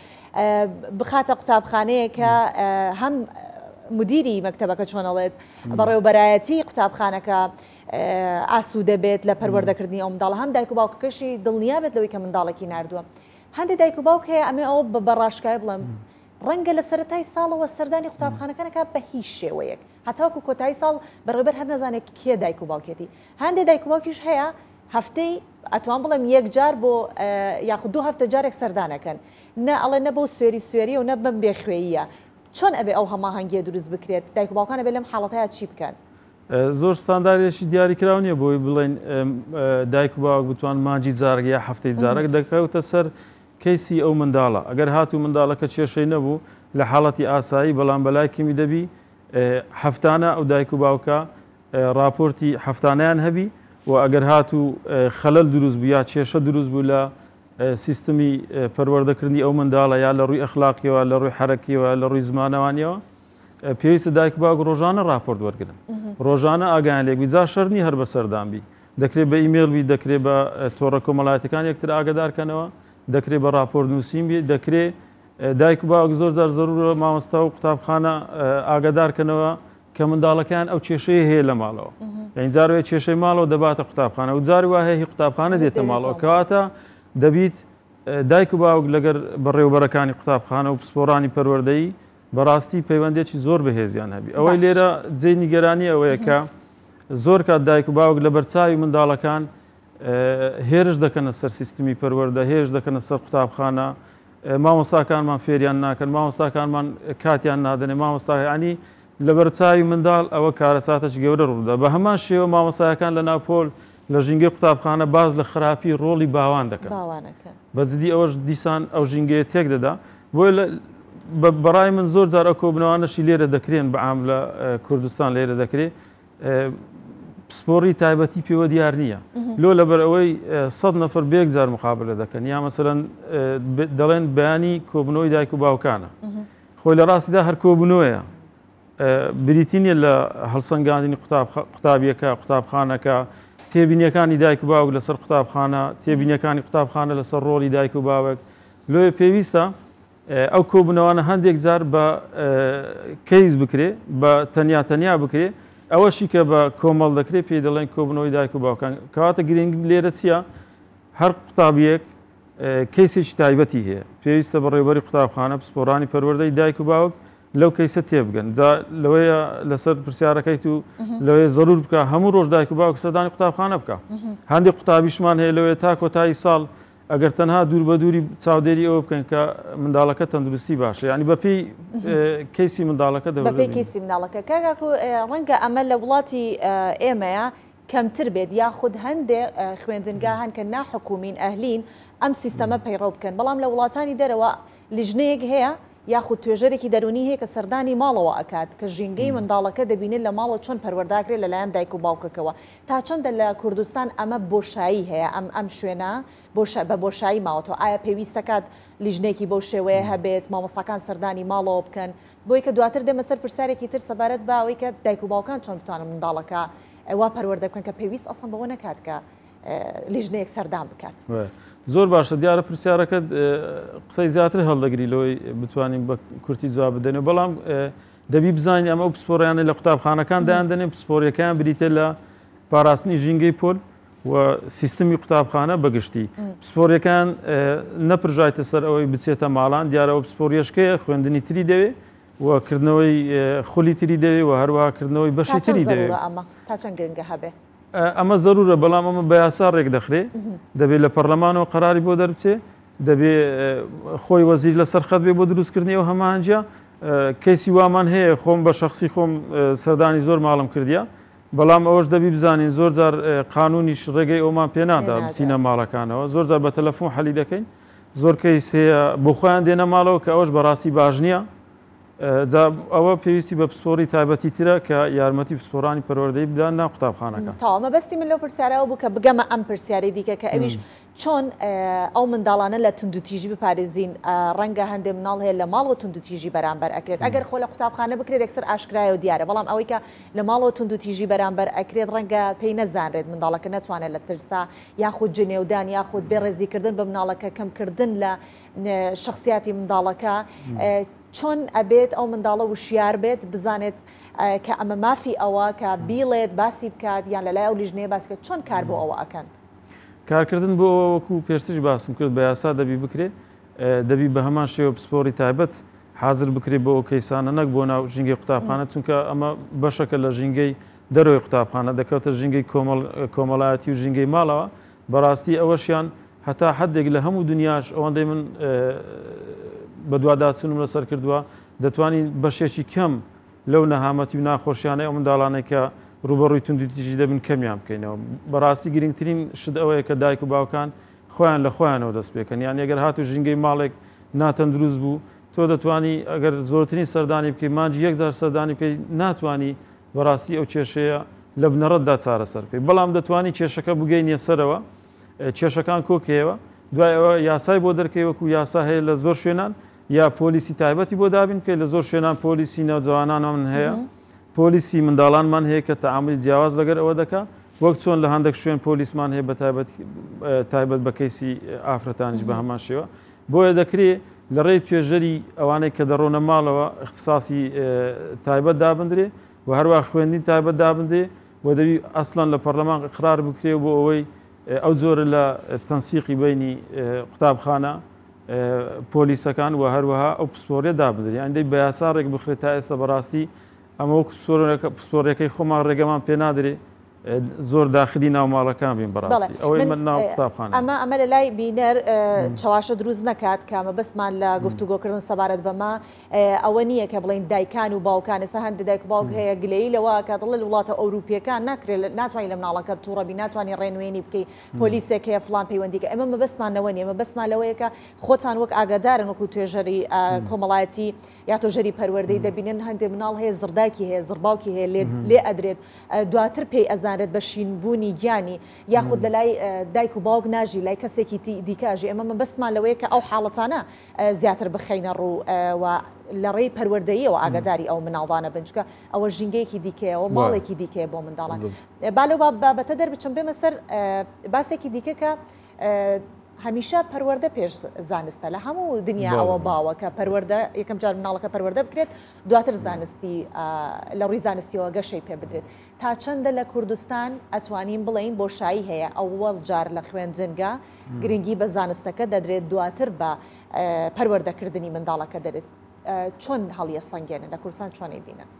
بخاتە قوتابخانەیە کە هەم مدیری مەکتەبەکە چۆنەڵێت بەڕێوەبەرایەتی قوتابخانەکە ئاسوودە بێت لە پەروەردەکردنی ئەو منداڵە هەم دایک و باوکەکەشی دڵنیا بێت لەوەی کە منداڵێکی نردووە هەندێک دایک و باوک هەیە ئەمێ ئەوە بە بەڕاشکای بڵێم ڕەنگە لە سەرەتای ساڵەوە سەردانی قوتابخانەکانەکە بە هیچ شێوەیەک هەتاوکو کۆتایی ساڵ بەڕێبەر هەر نەزانێت کێ دایک و باوکێتی هەندێک دایک و باوکیش هەیە هەفتەی ئەتوان بڵێم یەک جار بۆ یاخود دوو هەفتە جارێک سەردانەکەن نە ئەڵێ نە بۆ سوێری سوێری و نە بەم بێخوێیە چۆن ئەبێ ئەو هەماهەنگیە دروست بکرێت دایک و باوکانە بێ لەم حاڵەتەیە چی بکەن زۆر ستانداریشی دیاریکراو نییە بۆی بڵێن دایک و باوک بتوان مانجی جارێک یا هەفتەی جارێک دەکەوتە سەر کەیسی ئەو منداڵە ئەگەر هاتوو منداڵەکە کێشەی نەبوو لە حاڵەتی ئاسایی بەڵام بەلای کەمی دەبی هەفتانە ئەو دایک و باوکە راپۆرتی هەفتانیان هەبی و ئەگەر هاتوو خەلەل دروست بوو یا کێشە دروست بوو لە سیستمی پەروەردەکردنی ئەو منداڵە یا لە ڕووی ئەخلاقیەوە لە ڕووی حرەکیەوە لە ڕووی زمانەوانیەوە پێویستە دایک و باوک ڕۆژانە راپۆرت وەرگرن ڕۆژانە ئاگایان لێک جا شەرنی هەر بە سەردانبی دەکرێت بە ئیمێڵبی دەکرێت بە تۆڕە کۆمەڵایەتەکان یەکتر ئاگادارکەنەوە دەکرێت بە راپۆرت نووسین بێت دەکرێت دایک و باوک زۆر زار زەرورە مامۆستا و قوتابخانە ئاگادارکەنەوە کە منداڵەکان ئەو کێشەیە هەیە لە ماڵەوە یعنی جارێک کێشەی ماڵەوە دەباتە قوتابخانە و جاری وا هەیە قوتابخانە دێتە ماڵەوە کەواتە دەبیت دایک و باوک لەگەر بەڕێوەبەرەکانی قوتابخانە و پسپۆڕانی پەروەردەیی بەڕاستی پەیوەندێکی زۆر بەهێزیان هەبی ئەوەی لێرە جێی نیگەرانی ئەوەیە کە زۆر کات دایک و باوک لە بەرچاوی منداڵەکان هێرش دەکەنە سەر سیستمی پەروەردە هێرش دەکەنە سەر قوتابخانە مامۆستاکانمان فێریان ناکەن مامۆستاکانمان کاتیان نادەنێ مامۆستاکانی لە بەرچاوی منداڵ ئەوە کارەساتەی گەورە ڕوودا بە هەمان شێوە مامۆستایەکان لە ناوپۆل لە ژینگەی قوتابخانە باز لە خراپی ڕۆڵی باوان دەکەن بەجددی ئەوەش دیسان ئەو ژینگەیە تێک دەدا بۆی بەڕای من زۆر جار ئەو کۆبنەوانەشی لێرە دەکرێن بەعام لە کوردستان لێرە دەکرێت پسپۆڕی تایبەتی پێوە دیار نییە لۆ لەبەر ئەوەی سەد نەفر بێک جار مقابلە دەکەن یا مەسەرەن دەڵێن بەیانی کۆبنەوەی دایک و باوکانە خۆی لە ڕاستیدا هەر کۆبنەوەیە بریتی نیە لە هەڵسەنگاندنی قوتابیەکە قوتابخانەکە تێبینیەکانی دایک و باوک لەسەر قوتابخانە تێبینیەکانی قوتابخانە لەسەر ڕۆڵی دایک و باوک لۆیە پێویستە ئەو کۆبنەوانە هەندێک جار بە کەیز بکرێ بە تەنیا تەنیا بکرێ ئەوەشی کە بە کۆمەڵ دەکرێت پێی دەڵێن کۆبنەوەی دایک و باوکان کەواتە گرنگ لێرە چییە هەر قوتابیەک کەیسێکی تایبەتی هەیە پێویستە بەڕێوەبەری قوتابخانە پسپۆڕانی پەروەردەی دایک و باوک لەو کەیسە تێبگەن لەوەیە لەسەر پرسیارەکەیت و لەوەیە زەرور بکە هەموو ڕۆژ دایک و باوک سەردانی قوتابخانە بکە هەندێک قوتابیشمان هەیە لەوەیە تا کۆتایی ساڵ ئەگەر تەنها دوور بە دووری چاودێری ئەوە بکەن کە منداڵەکە تەندروستی باشە ینی بەپی کەیسی منداڵەکە بەپی کەیسی منداڵەکە کاکو ڕەنگە ئەمە لە وڵاتی ئێمەیە کەمتر بێت یاخود هەندێک خوێندنگا هەن کە ناحکومین ئەهلین ئەم سیستەمە پەیڕەو بکەن بەڵام لە وڵاتانی دەرەوە لیژنەیەک هەیە یاخود توێژەرێکی دەرونی هەیە کە سەردانی ماڵەوە ئەکات کە ژینگەی منداڵەکە دەبینێت لە ماڵە چۆن پەروەرداکرێت لەلایەن دایک و باوکەکەەوە تا چەندە لە کوردستان ئەمە بۆشایی هەیە ئەم ئەم شوێنە بە بۆشایی ماوەتەوە ئایا پێویستەکات لیژنێکی بۆ شێوەیە هەبێت مامۆستاکان سەردانی ماڵەوە بکەن بۆی کە دواتر دێمە سەر پرسیارێکی تر سەبارەت بە ئەوەی کە دایک و باوکان چۆن بتوانن منداڵەکە ئەوە پەروەردە بکەن کە پێویست ئەسڵ بەوە نەکات کە لیژنەیەک سەردان بکات. زۆر باشە دیارە پرسیارەکەت قسەی زیاتر هەڵدەگری لەوەی بتوانین بە کورتی جواب بدەنێ بەڵام دەبی بزانین ئەمە ئەو پسپۆڕیانە لە قوتابخانەکان دایاندێن پسپۆریەکان بریتە لە پاراستنی ژینگەی پۆل و سیستمی قوتابخانە بەگشتی پسپۆریەکان نەپرژایتە سەر ئەوەی بچێتە ماڵان دیارەوە پسپۆریەشکەیە خوێندنی تری دەوێت وکردنەوەی خولی تری دەوێت و هەروەها کردنەوەی بەشی تری دەوێت ئەمە تا چەند گرنگە هەبێ ئەمە زەرورە بەڵام ئەمە بە یاسا ڕێک دەخرێ دەبێت لە پەرلەمانەوە قەراری بۆ دەربچێ دەبێ خۆی وەزیر لەسەر خەت بێ بۆ دروستکردنی ئەو هەمانجیا کەسی وامان هەیە خۆم بە شخصی خۆم سەردانی زۆر ماڵم کردیا بەڵام ئەوەش دەبی بزانین زۆر جار قانونیش ڕێگەی ئەومان پێنادا بچینە ماڵەکانەوە زۆر جار بە تەلەفۆن حەلی دەکەین زۆر کەیس هەیە بۆ خۆیان دێنە ماڵەوە کە ئەوش بەڕاستی باش نییە ئەوە پێویستی بە پسپۆری تایبەتی ترە کە یارمەتی پسپۆرانی پەروەردەی بدان ناو قوتابخانەکە تاوامە بەستی من لەو پرسیارەوە بوو کە بگەمە ئەم پرسیاری دیکە کە ئەویش چۆن ئەو منداڵانە لە توندوتیژی بپارێزین ڕەنگە هەندێک مناڵ هەیە لە ماڵەوە توندوتیژی بەرامبەر ئەکرێت ئەگەر خۆ لە قوتابخانە بکرێت یەکسەر ئاشکرایە و دیارە بەڵام ئەوەی کە لە ماڵەوە توندوتیژی بەرامبەر ئەکرێت ڕەنگە پێی نەزانرێت منداڵەکە نەتوانێت لە ترسا یاخود جنێودان یاخود بێڕێزیکردن بە مناڵەکە کەمکردن لە شخصیاتی منداڵەکە چۆن ئەبێت ئەو منداڵە وشیار بێت بزانێت کە ئەمە مافی ئەوە کە بیڵێت باسی بکات یان لەلای ئەو لیژنەیە باسکە چۆن کار بۆ ئەوە ئەکەن کارکردن بۆ وەکو پێشترش باسم کرد بە یاسا دەبی بکرێت دەبی بە هەمان شێوە پسپۆری تایبەت حاضر بکرێت بۆ ئەو کەیسانە نەک بۆ ناو ژینگەی قوتابخانە چونکە ئەمە بەشەکە لە ژینگەی دەرەوەی قوتابخانە دەکەوتە ژینگەی کۆمەڵایەتی و ژینگەی ماڵەوە بەڕاستی ئەوەشیان هەتا حدێک لە هەموو دنیاش ئەوەندەی من بە دوواداچوونم لەسەر کردووە دەتوانین بەشێکی کەم لەو نەهامەتی و ناخۆشیانەی ئەو منداڵانەی کە ڕوبەڕووی توندوتیژی دەبن کەمیان بکەینەوە بەڕاستی گرنگترین شت ئەوەیە کە دایک و باوکان خۆیان لە خۆیانەوە دەست پێکەن یان ئەگەر هاتو ژینگەی ماڵێک ناتەندروست بوو تۆ دەتوانی ئەگەر زۆرترین سەردانی بکەی مانجی یەکجار سەردانی بکەی ناتوانی بەڕاستی ئەو کێشەیە لە بنەڕەتدا چارەسەر بکەی بەڵام دەتوانی کێشەکە بگەینە سەرەوە کێشەکان کۆکەوە دوای ئەوە یاسای بۆ دەرکەی وەکو یاسا هەیە لە زۆر شوێنان یا پۆلیسی تایبەتی بۆ دابین کە لە زۆر شوێنان پۆلیسی نەوجوانان من هەیە پۆلیسی منداڵانمان هەیە کە تەعاملی جیاواز لەگەر ئەوە دەکات وەک چۆن لە هەندێک شوێن پۆلیسمان هەیە بە تایبەت بە کەیسی ئافرەتانیش بە هەمان شێوە بۆیە دەکرێت لە ڕێی توێژەری ئەوانەی کە دەڕۆنە ماڵەوە اختصاسی تایبەت دابدرێ و هەروە خوێندنی تایبەت دابدێ و دەبی ئەسڵەن لە پەرلەمان قرار بکرێ بۆ ئەوەی ئەو زۆرە لە تەنسیقی بینی قوتابخانە پۆلیسەکان و هەروەها ئەو پسپۆریە دابدرێ ئەندەی بە یاسا ڕێک بخرێت تا ئێستا بەڕاستی ئەمە وەک پسپۆرەکەی خۆمان ڕێگەمان پێ نادرێ زۆر داخلی ناو ماڵەکان بین بەڕاستی ئەوەی من ناو قوتابخانە ئەمە ئەمە لە لای بینەر چاواشە دروست نەکات کامە بەستمان لە گفتوگۆکردن سەبارەت بەمە ئەوە نییە کە بڵین دایکان و باوکان ئێستا هەندێک دایک و باوک هەیە گلەیی لەوە کە دڵێ وڵاتە ئەوروپیەکان ناکرێت ناتوانین لە مناڵەکە تووڕەبی ناتوانانی ڕێنوێنی بکەی پۆلیسێک هەیە فڵان پەیوەندیکە ئەمە مەبەستمانەوە نیە مەبەستمان لەوەیە کە خۆتان وەک ئاگادارن وەکو توێژەری کۆمەڵایەتی یا تۆژەری پەروەردەی دەبینن هەندێک مناڵ هەیە زرداکی هەیە زڕباوکی هەیە لێ ئەدرێت دواتر پێی ئەزانێت بە شینبوونی گیانی یاخود لە لای دایک و باوک ناژی لای کەسێکی دیکەژی ئەمە مەبەستمان لەوەیە کە ئەو حاڵەتانە زیاتر بخەینە ڕوو لە ڕێی پەروەردەییەوە ئاگاداری ئەو مناڵدانە بنچکە ئەوە ژینگەیەکی دیکەیەوە ماڵێکی دیکەیە بۆ منداڵان بالۆ بابەتە دەربچم بێمە سەر باسێکی دیکە کە هەمیشە پەروەردە پێش زانستە لە هەموو دنیا ئەوە باوە کە پەروەردە یەکەم جار مناڵەکە پەروەردە بکرێت دواتر زانستی لە ڕووی زانستیەوە گەشەی پێ بدرێت تا چەندە لە کوردستان ئەتوانین بڵین بۆشایی هەیە ئەوەڵ جار لە خوێندنگە گرنگی بە زانستەکە دەدرێت دواتر بە پەروەردەکردنی منداڵەکە دەرێت چۆن هەڵیە سەنگێنن لە کوردستان چۆنی بینن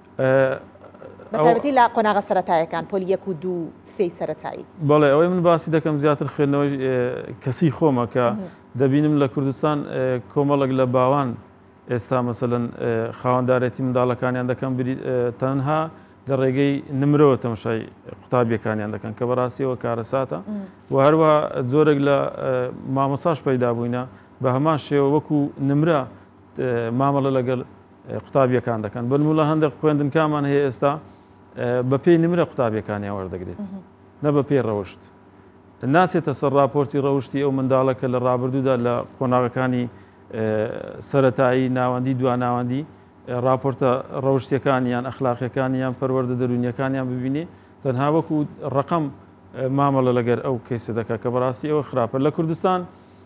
بەتابەتی لە قۆناغە سەرەتایەکان پۆلی یەک و دوو سێی سەرەتایی بەڵێ ئەوەی من باسی دەکەم زیاتر خوێندنەوەی کەسی خۆمە کە دەبینم لە کوردستان کۆمەڵک لە باوان ئێستا مەسەلەن خاوەندارەتی منداڵەکانیان دەکەم تەنها لە ڕێگەی نمرەوە تەماشای قوتابیەکانیان دەکەن کە بەڕاستیەوە کارەساتە و هەروە زۆرێک لە مامۆساش پەیدا بووینە بە هەمان شێوە وەکو نمرە مامەڵە لەگەڵ قوتابیەکان دەکەن بنمو لە هەندێک خوێندنکامان هەیە ئێستا بە پێی نمرە قوتابیەکانیان وەردەگرێت نە بە پێی ڕەوشت ناچێتە سەر راپۆرتی ڕەوشتی ئەو منداڵەکە لە ڕابردوودا لە قۆناغەکانی سەرەتایی ناوەندی دوا ناوەندی راپۆرتە ڕەوشتیەکانیان ئەخلاقیەکانیان پەروەردە دەرونیەکانیان ببینێ تەنها وەکو ڕقم مامەڵە لەگەر ئەو کەیسە دەکات کە بەڕاستی ئەوە خراپە لە کوردستان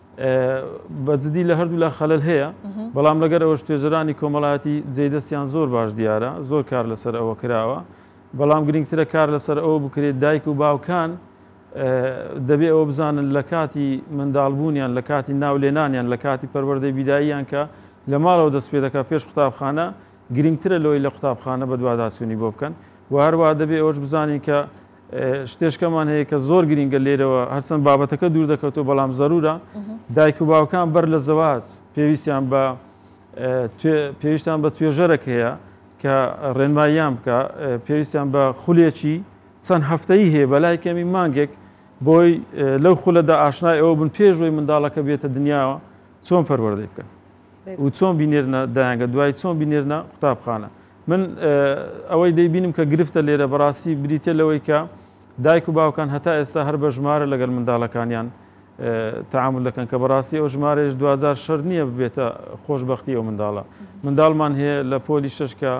بەجددی لە هەردوو لە خەلل هەیە بەڵام لەگەر ئەوە توێژەرانی کۆمەڵایەتی جێدەستیان زۆر باش دیارە زۆر کار لەسەر ئەوە کراوە بەڵام گرنگترە کار لەسەر ئەوە بکرێت دایک و باوکان دەبێت ئەوە بزانن لە کاتی منداڵبوونیان لە کاتی ناولێنانیان لە کاتی پەروەردەی بیداییان کە لە ماڵەوە دەست پێ دەکات پێش قوتابخانە گرنگترە لەوەی لە قوتابخانە بە دوواداچوونی بۆ بکەن و هەروە دەبێت ئەوەش بزانین کە شتێشکەمان هەیە کە زۆر گرینگە لێرەوە هەرچەند بابەتەکە دوور دەکەوتەوە بەڵام زەرورە دایک و باوکان بەر لە زەواز پێویستیان بە پێویستیان بە توێژەرێک هەیە کە ڕێنماییان بکە پێویستیان بە خولێکی چەند هەفتەیی هەیە بەلای کەمی مانگێک بۆی لەو خولەدا ئاشنای ئەوە بن پێشەوەی منداڵەکە بێتە دنیاوە چۆن پەروەردەی بکەن و چۆن بینێرنە دایانگە دوای چۆن بینێرنە قوتابخانە من ئەوەی دەیبینم کە گرفتە لێرە بەڕاستی بریتە لەوەی کە دایک و باوکان هەتا ئێستا هەر بە ژمارە لەگەڵ منداڵەکانیان تعامل دەکەن کە بەڕاستی ئەو ژمارەش دوهزار شەر نییە ببێتە خۆشببختی ئەو منداڵە منداڵمان هەیە لە پۆلی شەش کە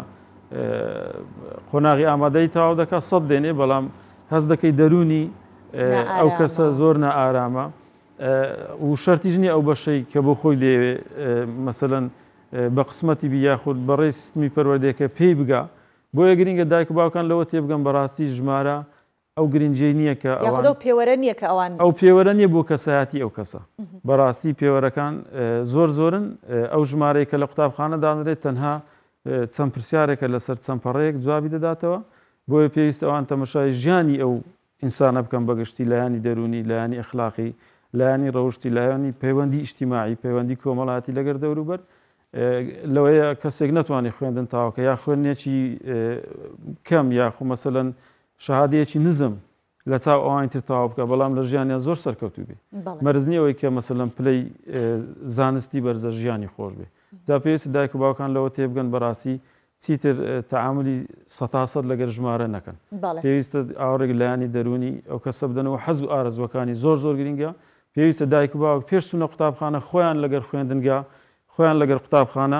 قۆناغی ئامادەی تاوا دەکات سەد دێنێ بەڵام هەست دەکەی دەرونی ئەو کەسە زۆر نائارامە و شەرتیش نییە ئەو بەشەی کە بۆ خۆی لێوێ مەسەلەن بە قسمەتی بی یاخود بەڕێی سیستمی پەروەردەیەکە پێی بگا بۆیە گرینگە دایک و باوکان لەوە تێبگەن بەڕاستی ژمارە ئەو گرنجەی نییە کە پێوەرە نییە کە ئەوان ئەو پێوەرە نییە بۆ کەسایەتی ئەو کەسە بەڕاستی پێوەرەکان زۆر زۆرن ئەو ژمارەیە کە لە قوتابخانە دانرێت تەنها چەند پرسیارێکە لەسەر چەند پەڕەیەک جوابی دەداتەوە بۆیە پێویست ئەوان تەمەشای ژیانی ئەو ئینسانە بکەم بەگشتی لایانی دەرونی لایانی ئەخلاقی لایانی ڕەوشتی لایانی پەیوەندی ئیجتیماعی پەیوەندی کۆمەڵاتی لەگەر دەوروبەر لەوەیە کەسێک نەتوانێت خوێندن تاوەکە یا خوێندنێکی کەم یاخو مەسەلەن شەهادەیەکی نزم لە چاو ئەوانی تر تاوا بکە بەڵام لە ژیانیان زۆر سەرکەوتوو بێ مەرز نییە ئەوەی کە مەسەلەن پلەی زانستی بەرزە ژیانی خۆش بێ جا پێویست دایک و باوکان لەوە تێبگەن بەڕاستی چیتر تعاملی سەتاسەد لەگەر ژمارە نەکەن پێویستە ئاوڕێک لایانی دەرونی ئەو کەسە بدەنەوە حەز و ئارەزوەکانی زۆر زۆر گرنگە پێویستە دایک و باوک پێش چوونە قوتابخانە خۆیان لەگەر خوێندنگا خۆیان لەگەر قوتابخانە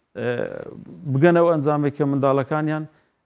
بگەنەوە ئەنجامێک کە منداڵەکانیان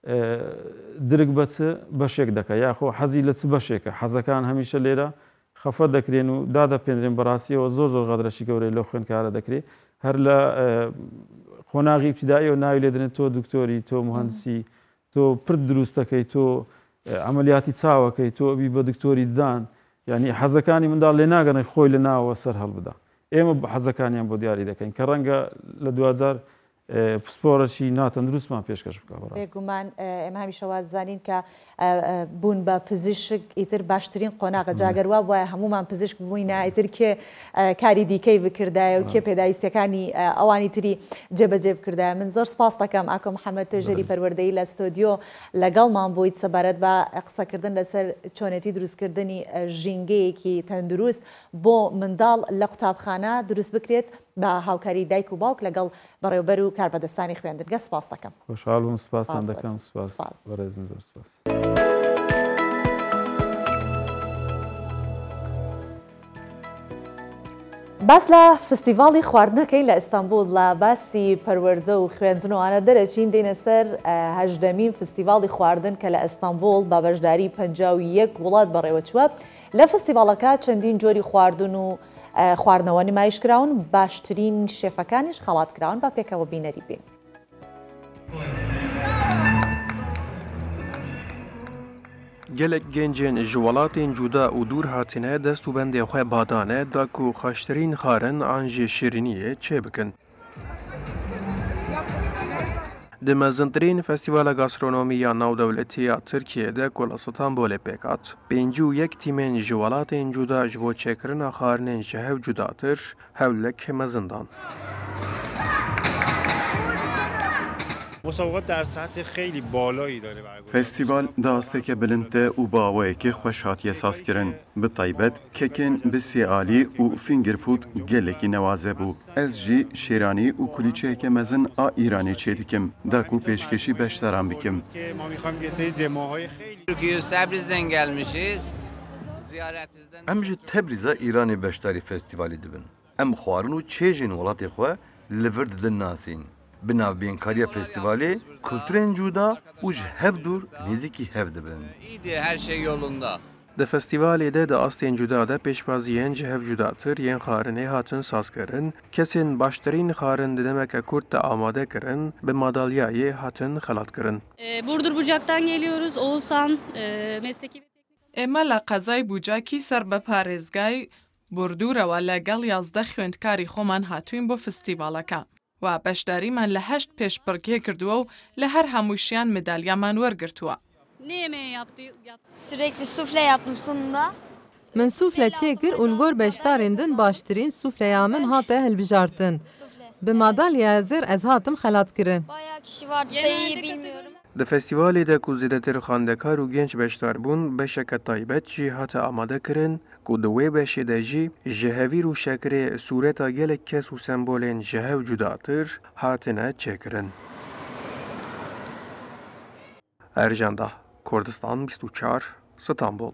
درک بە چ بەشێک دەکە یاخۆ حەزی لە چ بەشێکە حەزەکان هەمیشە لێرە خەفە دەکرێن و دادەپێنرێن بەڕاستیەوە زۆر زۆر غەدرەشی گەورەی لەو خوێندکارە دەکرێت هەر لە قۆناغی ابتیداییەوە ناوی لێ دەنێت تۆ دکتۆری تۆ مهندسی تۆ پرت دروست دەکەی تۆ عملیاتی چاوەکەی تۆ بی بە دکتۆری دان یعنی حەزەکانی منداڵ لێ ناگەنێ خۆی لە ناوە سەر هەڵبدا ئێمە حەزەکانیان بۆ دیاری دەکەین کە ڕەنگە لە دوهزار پسپۆرەشی ناتەندروستمان پێشکەش بکە بێگومان ئێمە هەمیشەوە زانین کە بوون بە پزیشک ئیتر باشترین قۆناغە جاگەروا وایە هەمومان پزیشک بووینە ئیتر کێ کاری دیکەی بکردایە و کێ پێداویستەکانی ئەوانی تری جێبەجێ بکردایە من زۆر سپاس دەکەم ئاکۆ محەممەد توێژەری پەروەردەیی لە ستۆدیۆ لەگەڵمان بوویت سەبارەت بە قسەکردن لەسەر چۆنێتی دروستکردنی ژینگەیەکی تەندروست بۆ منداڵ لە قوتابخانە دروست بکرێت بە هاوکاری دایک و باوک لەگەڵ بەڕێوەبەر و کاربەدەستانی خوێندنگە سپاس دەکەم خۆشحاڵم سپاسان دەکەم سپاس بەڕێزن زۆر سپاس باس لە فستیڤاڵی خواردنەکەی لە ئیستانبول لە باسی پەروەردە و خوێندنەوەوانە دەرەچین دێنە سەر هەژدەمین فستیڤاڵی خواردن کە لە ئیستانبول بە بەشداری پەنجاو و یەک وڵات بەڕێوەچووە لە فستیڤاڵەکە چەندین جۆری خواردن و خواردنەوە نمایشکراون باشترین شێفەکانیش خەڵاتکراون با پێکەوە بینەری بین. gelek gencên ji welatên cuda û dûr hatine dest û bendê xwe badane da ku xweştirîn xarin an jê şîrîniyê çê bikin. Di mezintirîn Festîvala Gastronomiya Navdewletî ya Tirkiyeyê ku li Stenbolê pêkat, pêncî û yek tîmên ji welatên cuda ji bo çêkirina xarinên ji hev cudatir, hewlek mezindan. مسابقات در سطح خیلی بالایی داره. فستیوال داستێکە بلندتە و باوەیەکی خۆش هاتیە سازکردن بە تایبەت کەکێن بە سێعالی و فینگرفود gelekî newazê bû. Ez jî şêranî û kulîçeyeke mezin a Îranê çê dikim da ku pêşkêşî beşdaran bikim. Tebriz'den gelmişiz. Em ji Tebriz'a İranê beşdarî festîvalê dibin. Em xwarin û çêjên welatê xwe li vir didin nasîn. Bi navbênkariya festîvalê kulturên cuda û ji hev dûr nêzîkî hev dibin. Her şey yolunda. Di festîvalê de di astên cuda de pêşbaziyên ji hev cudatir yên xarinê hatin sazkirin, kesên baştirîn xarin di demeke Kurd de amade kirin, bi madalyayê hatin xelatkirin. Burdur Bucak'tan geliyoruz. Oğuzhan e, mesleki ئێمە لە قەزای بوجاکی سەر بە پارێزگای بوردورەوە لەگەڵ یازدە خوێندکاری خۆمان هاتوین بۆ فستیڤالەکە و بەشداریمان لە هەشت پێشبڕکێ کردووە و لە هەر هەمووشیان مدالیامان وەرگرتووە. Ne yemeği yaptı? yaptı? Sürekli sufle yaptım sonunda. Min sufle çekir û li gor beşdarên din baştirîn sufleya min hate hilbijartin. Bi madalya zêr ez hatim xelatkirin. Bayağı kişi vardı, sayıyı bilmiyorum. Di festîvalê de ku zêdetir xwendekar û genç beşdar bûn, beşeke taybet jî hate amade kirin ku di wê beşê de jî ji hevîr û şekerê sûreta gelek kes û sembolên ji hev cudatir hatine çêkirin. Ercan Kurdistan bîst û çar Stenbol.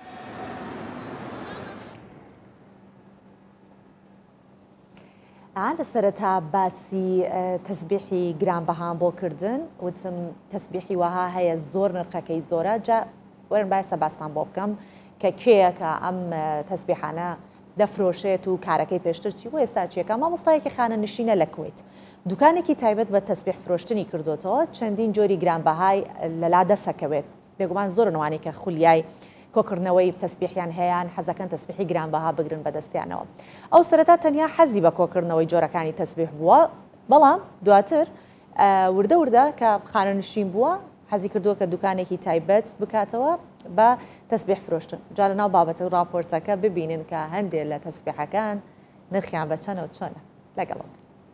على سرتا باسی تسبیحی گرانبەهام بۆ کردن وتم تسبیحی وەها هەیە زۆر نرخەکەی زۆرە جا وەرن بایسە باستان بۆ بکەم کە کێیەکە ئەم تسبیحانە دەفرۆشێت و کارەکەی پێشتر چی بۆ ئێستا چیەکە مامۆستایەکی خانە نشینە لە کوێت دوکانێکی تایبەت بە تسبیح فرۆشتنی کردوتەوە چەندین جۆری گرانبەهای لەلا دەسەکەوێت بێگومان زۆر نوانی کە خولیای کۆکردنەوەی تەسبیحیان هەیەیان حەزەکەن تەسبیحی گرانبەها بگرن بەدەستیانەوە ئەو سەرەتا تەنیا حەزی بە کۆکردنەوەی جۆرەکانی تەسبیح بووە بەڵام دواتر وردە وردە کە خانەنشین بووە حەزی کردووە کە دوکانێکی تایبەت بکاتەوە بە تەسبیح فرۆشتن جا لەناو بابەتە و راپۆرتەکە ببینن کە هەندێک لە تەسبیحەکان نرخیان بە چەنەوە چۆنە لەگەڵم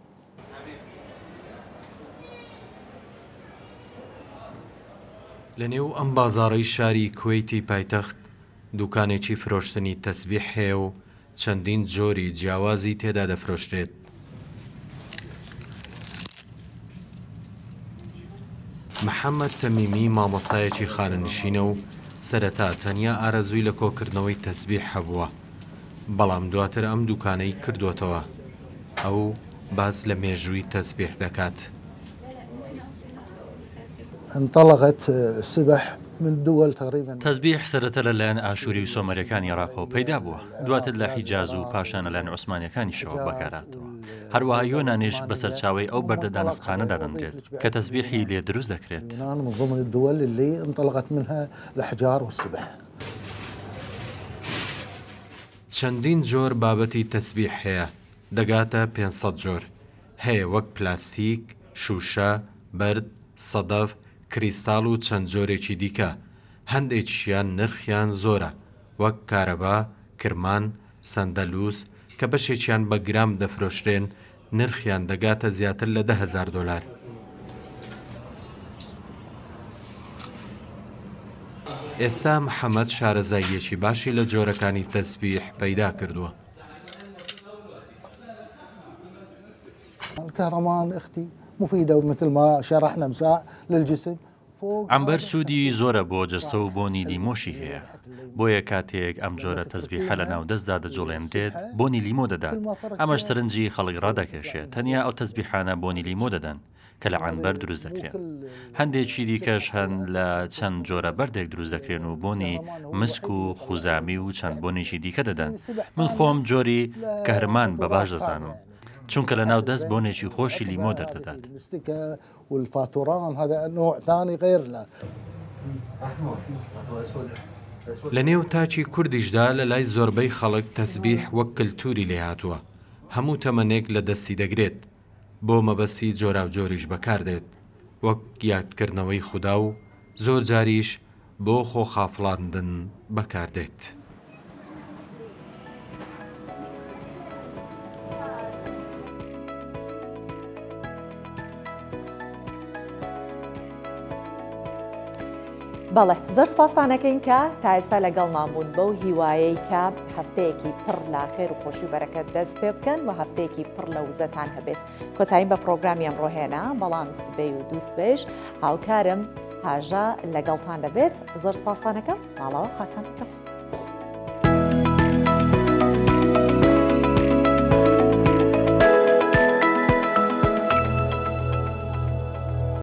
لەنێو ئەم بازاڕەی شاری کوێیتی پایتەخت دوکانێکی فرۆشتنی تەسبیح هەیە و چەندین جۆری جیاوازی تێدا دەفرۆشرێت. محەممەد تەمیمی مامۆستایەکی خانەنشینە و سەرەتا تەنیا ئارەزووی لە کۆکردنەوەی تەسبیح هەبووە بەڵام دواتر ئەم دوکانەی کردوتەوە ئەو باس لە مێژووی تەسبیح دەکات. انطلقت السبح من دول تقريبا تەسبیح سەرەتا لەلایەن ئاشووری و سۆمەریەکانی عێراقەوە پەیدا بووە دواتر لە حیجاز و پاشان لەلایەن عوسمانیەکانیشەوە بەکارهاتەوە هەروەها یۆنانیش بەسەرچاوەی ئەو بەردە دانسخانەدا دەنرێت کە تەسبیحی لێ دروست دەکرێت. من ضمن الدول اللي انطلقت منها الأحجار والسبح. چەندین جۆر بابەتی تەسبیح هەیە دەگاتە پێنج سەد جۆر هەیە وەک پلاستیک، شوشە، بەرد، سەدەف، کریستاڵ و چەند جۆرێکی دیکە هەندێکیان نرخیان زۆرە وەک کارەبا، کرمان، سەندەلووس کە بەشێکیان بە گرام دەفرۆشرێن نرخیان دەگاتە زیاتر لە ده هەزار دۆلار. ئێستا محەممەد شارەزاییەکی باشی لە جۆرەکانی تەسبیح پەیدا کردووە. الكهرمان اختي مفيدة ومثل ما شرحنا مساء للجسم. ئەمبەر سوودی زۆرە بۆ جەستە و بۆنی لیمۆشی هەیە بۆیە کاتێک ئەم جۆرە تەسبیحە لە ناو دەستدا دەجوڵێندێت بۆنی لیمۆ دەدات ئەمەش سەرنجی خەڵک ڕادەکێشێت تەنیا ئەو تەسبیحانە بۆنی لیمۆ دەدەن کە لە عنبەر دروست دەکرێن هەندێکی دیکەش هەن لە چەند جۆرە بەردێک دروست دەکرێن و بۆنی مسک و خوزامی و چەند بۆنێکی دیکە دەدەن من خۆم جۆری کەهرمان بە باش دەزانم چونکە لە ناو دەست بۆنێکی خۆشی لیمۆ دەردەدات. والفاتوران هذا نوع ثاني غير لا. لە نێو تاچی کوردیشدا لە لای زۆربەی خەڵک تەسبیح وەک کللتوری لێ هاتووە هەموو تەمەنێک لە دەستی دەگرێت بۆ مەبەستی جۆرا و جۆریش بەکاردێت وەک یادکردنەوەی خودا و زۆر جاریش بۆ خۆخافڵاندن بەکاردێت. بەڵێ زۆر سپاسانەکەین کە تا ئێستا لەگەڵ مامون بەو هیوایەی کە هەفتەیەکی پڕ لا خێر و خۆشی و بەرەکەت دەست پێ بکەن و هەفتەیەکی پڕ لە وزەتان هەبێت کۆتاییم بە پرۆگرامی ئەمڕۆهێنا بەڵام سبەی و دووسبێژ هاوکارم هاژە لەگەڵتان دەبێت زۆر سپاسانەکەم ماڵەوە خاتانەکەم.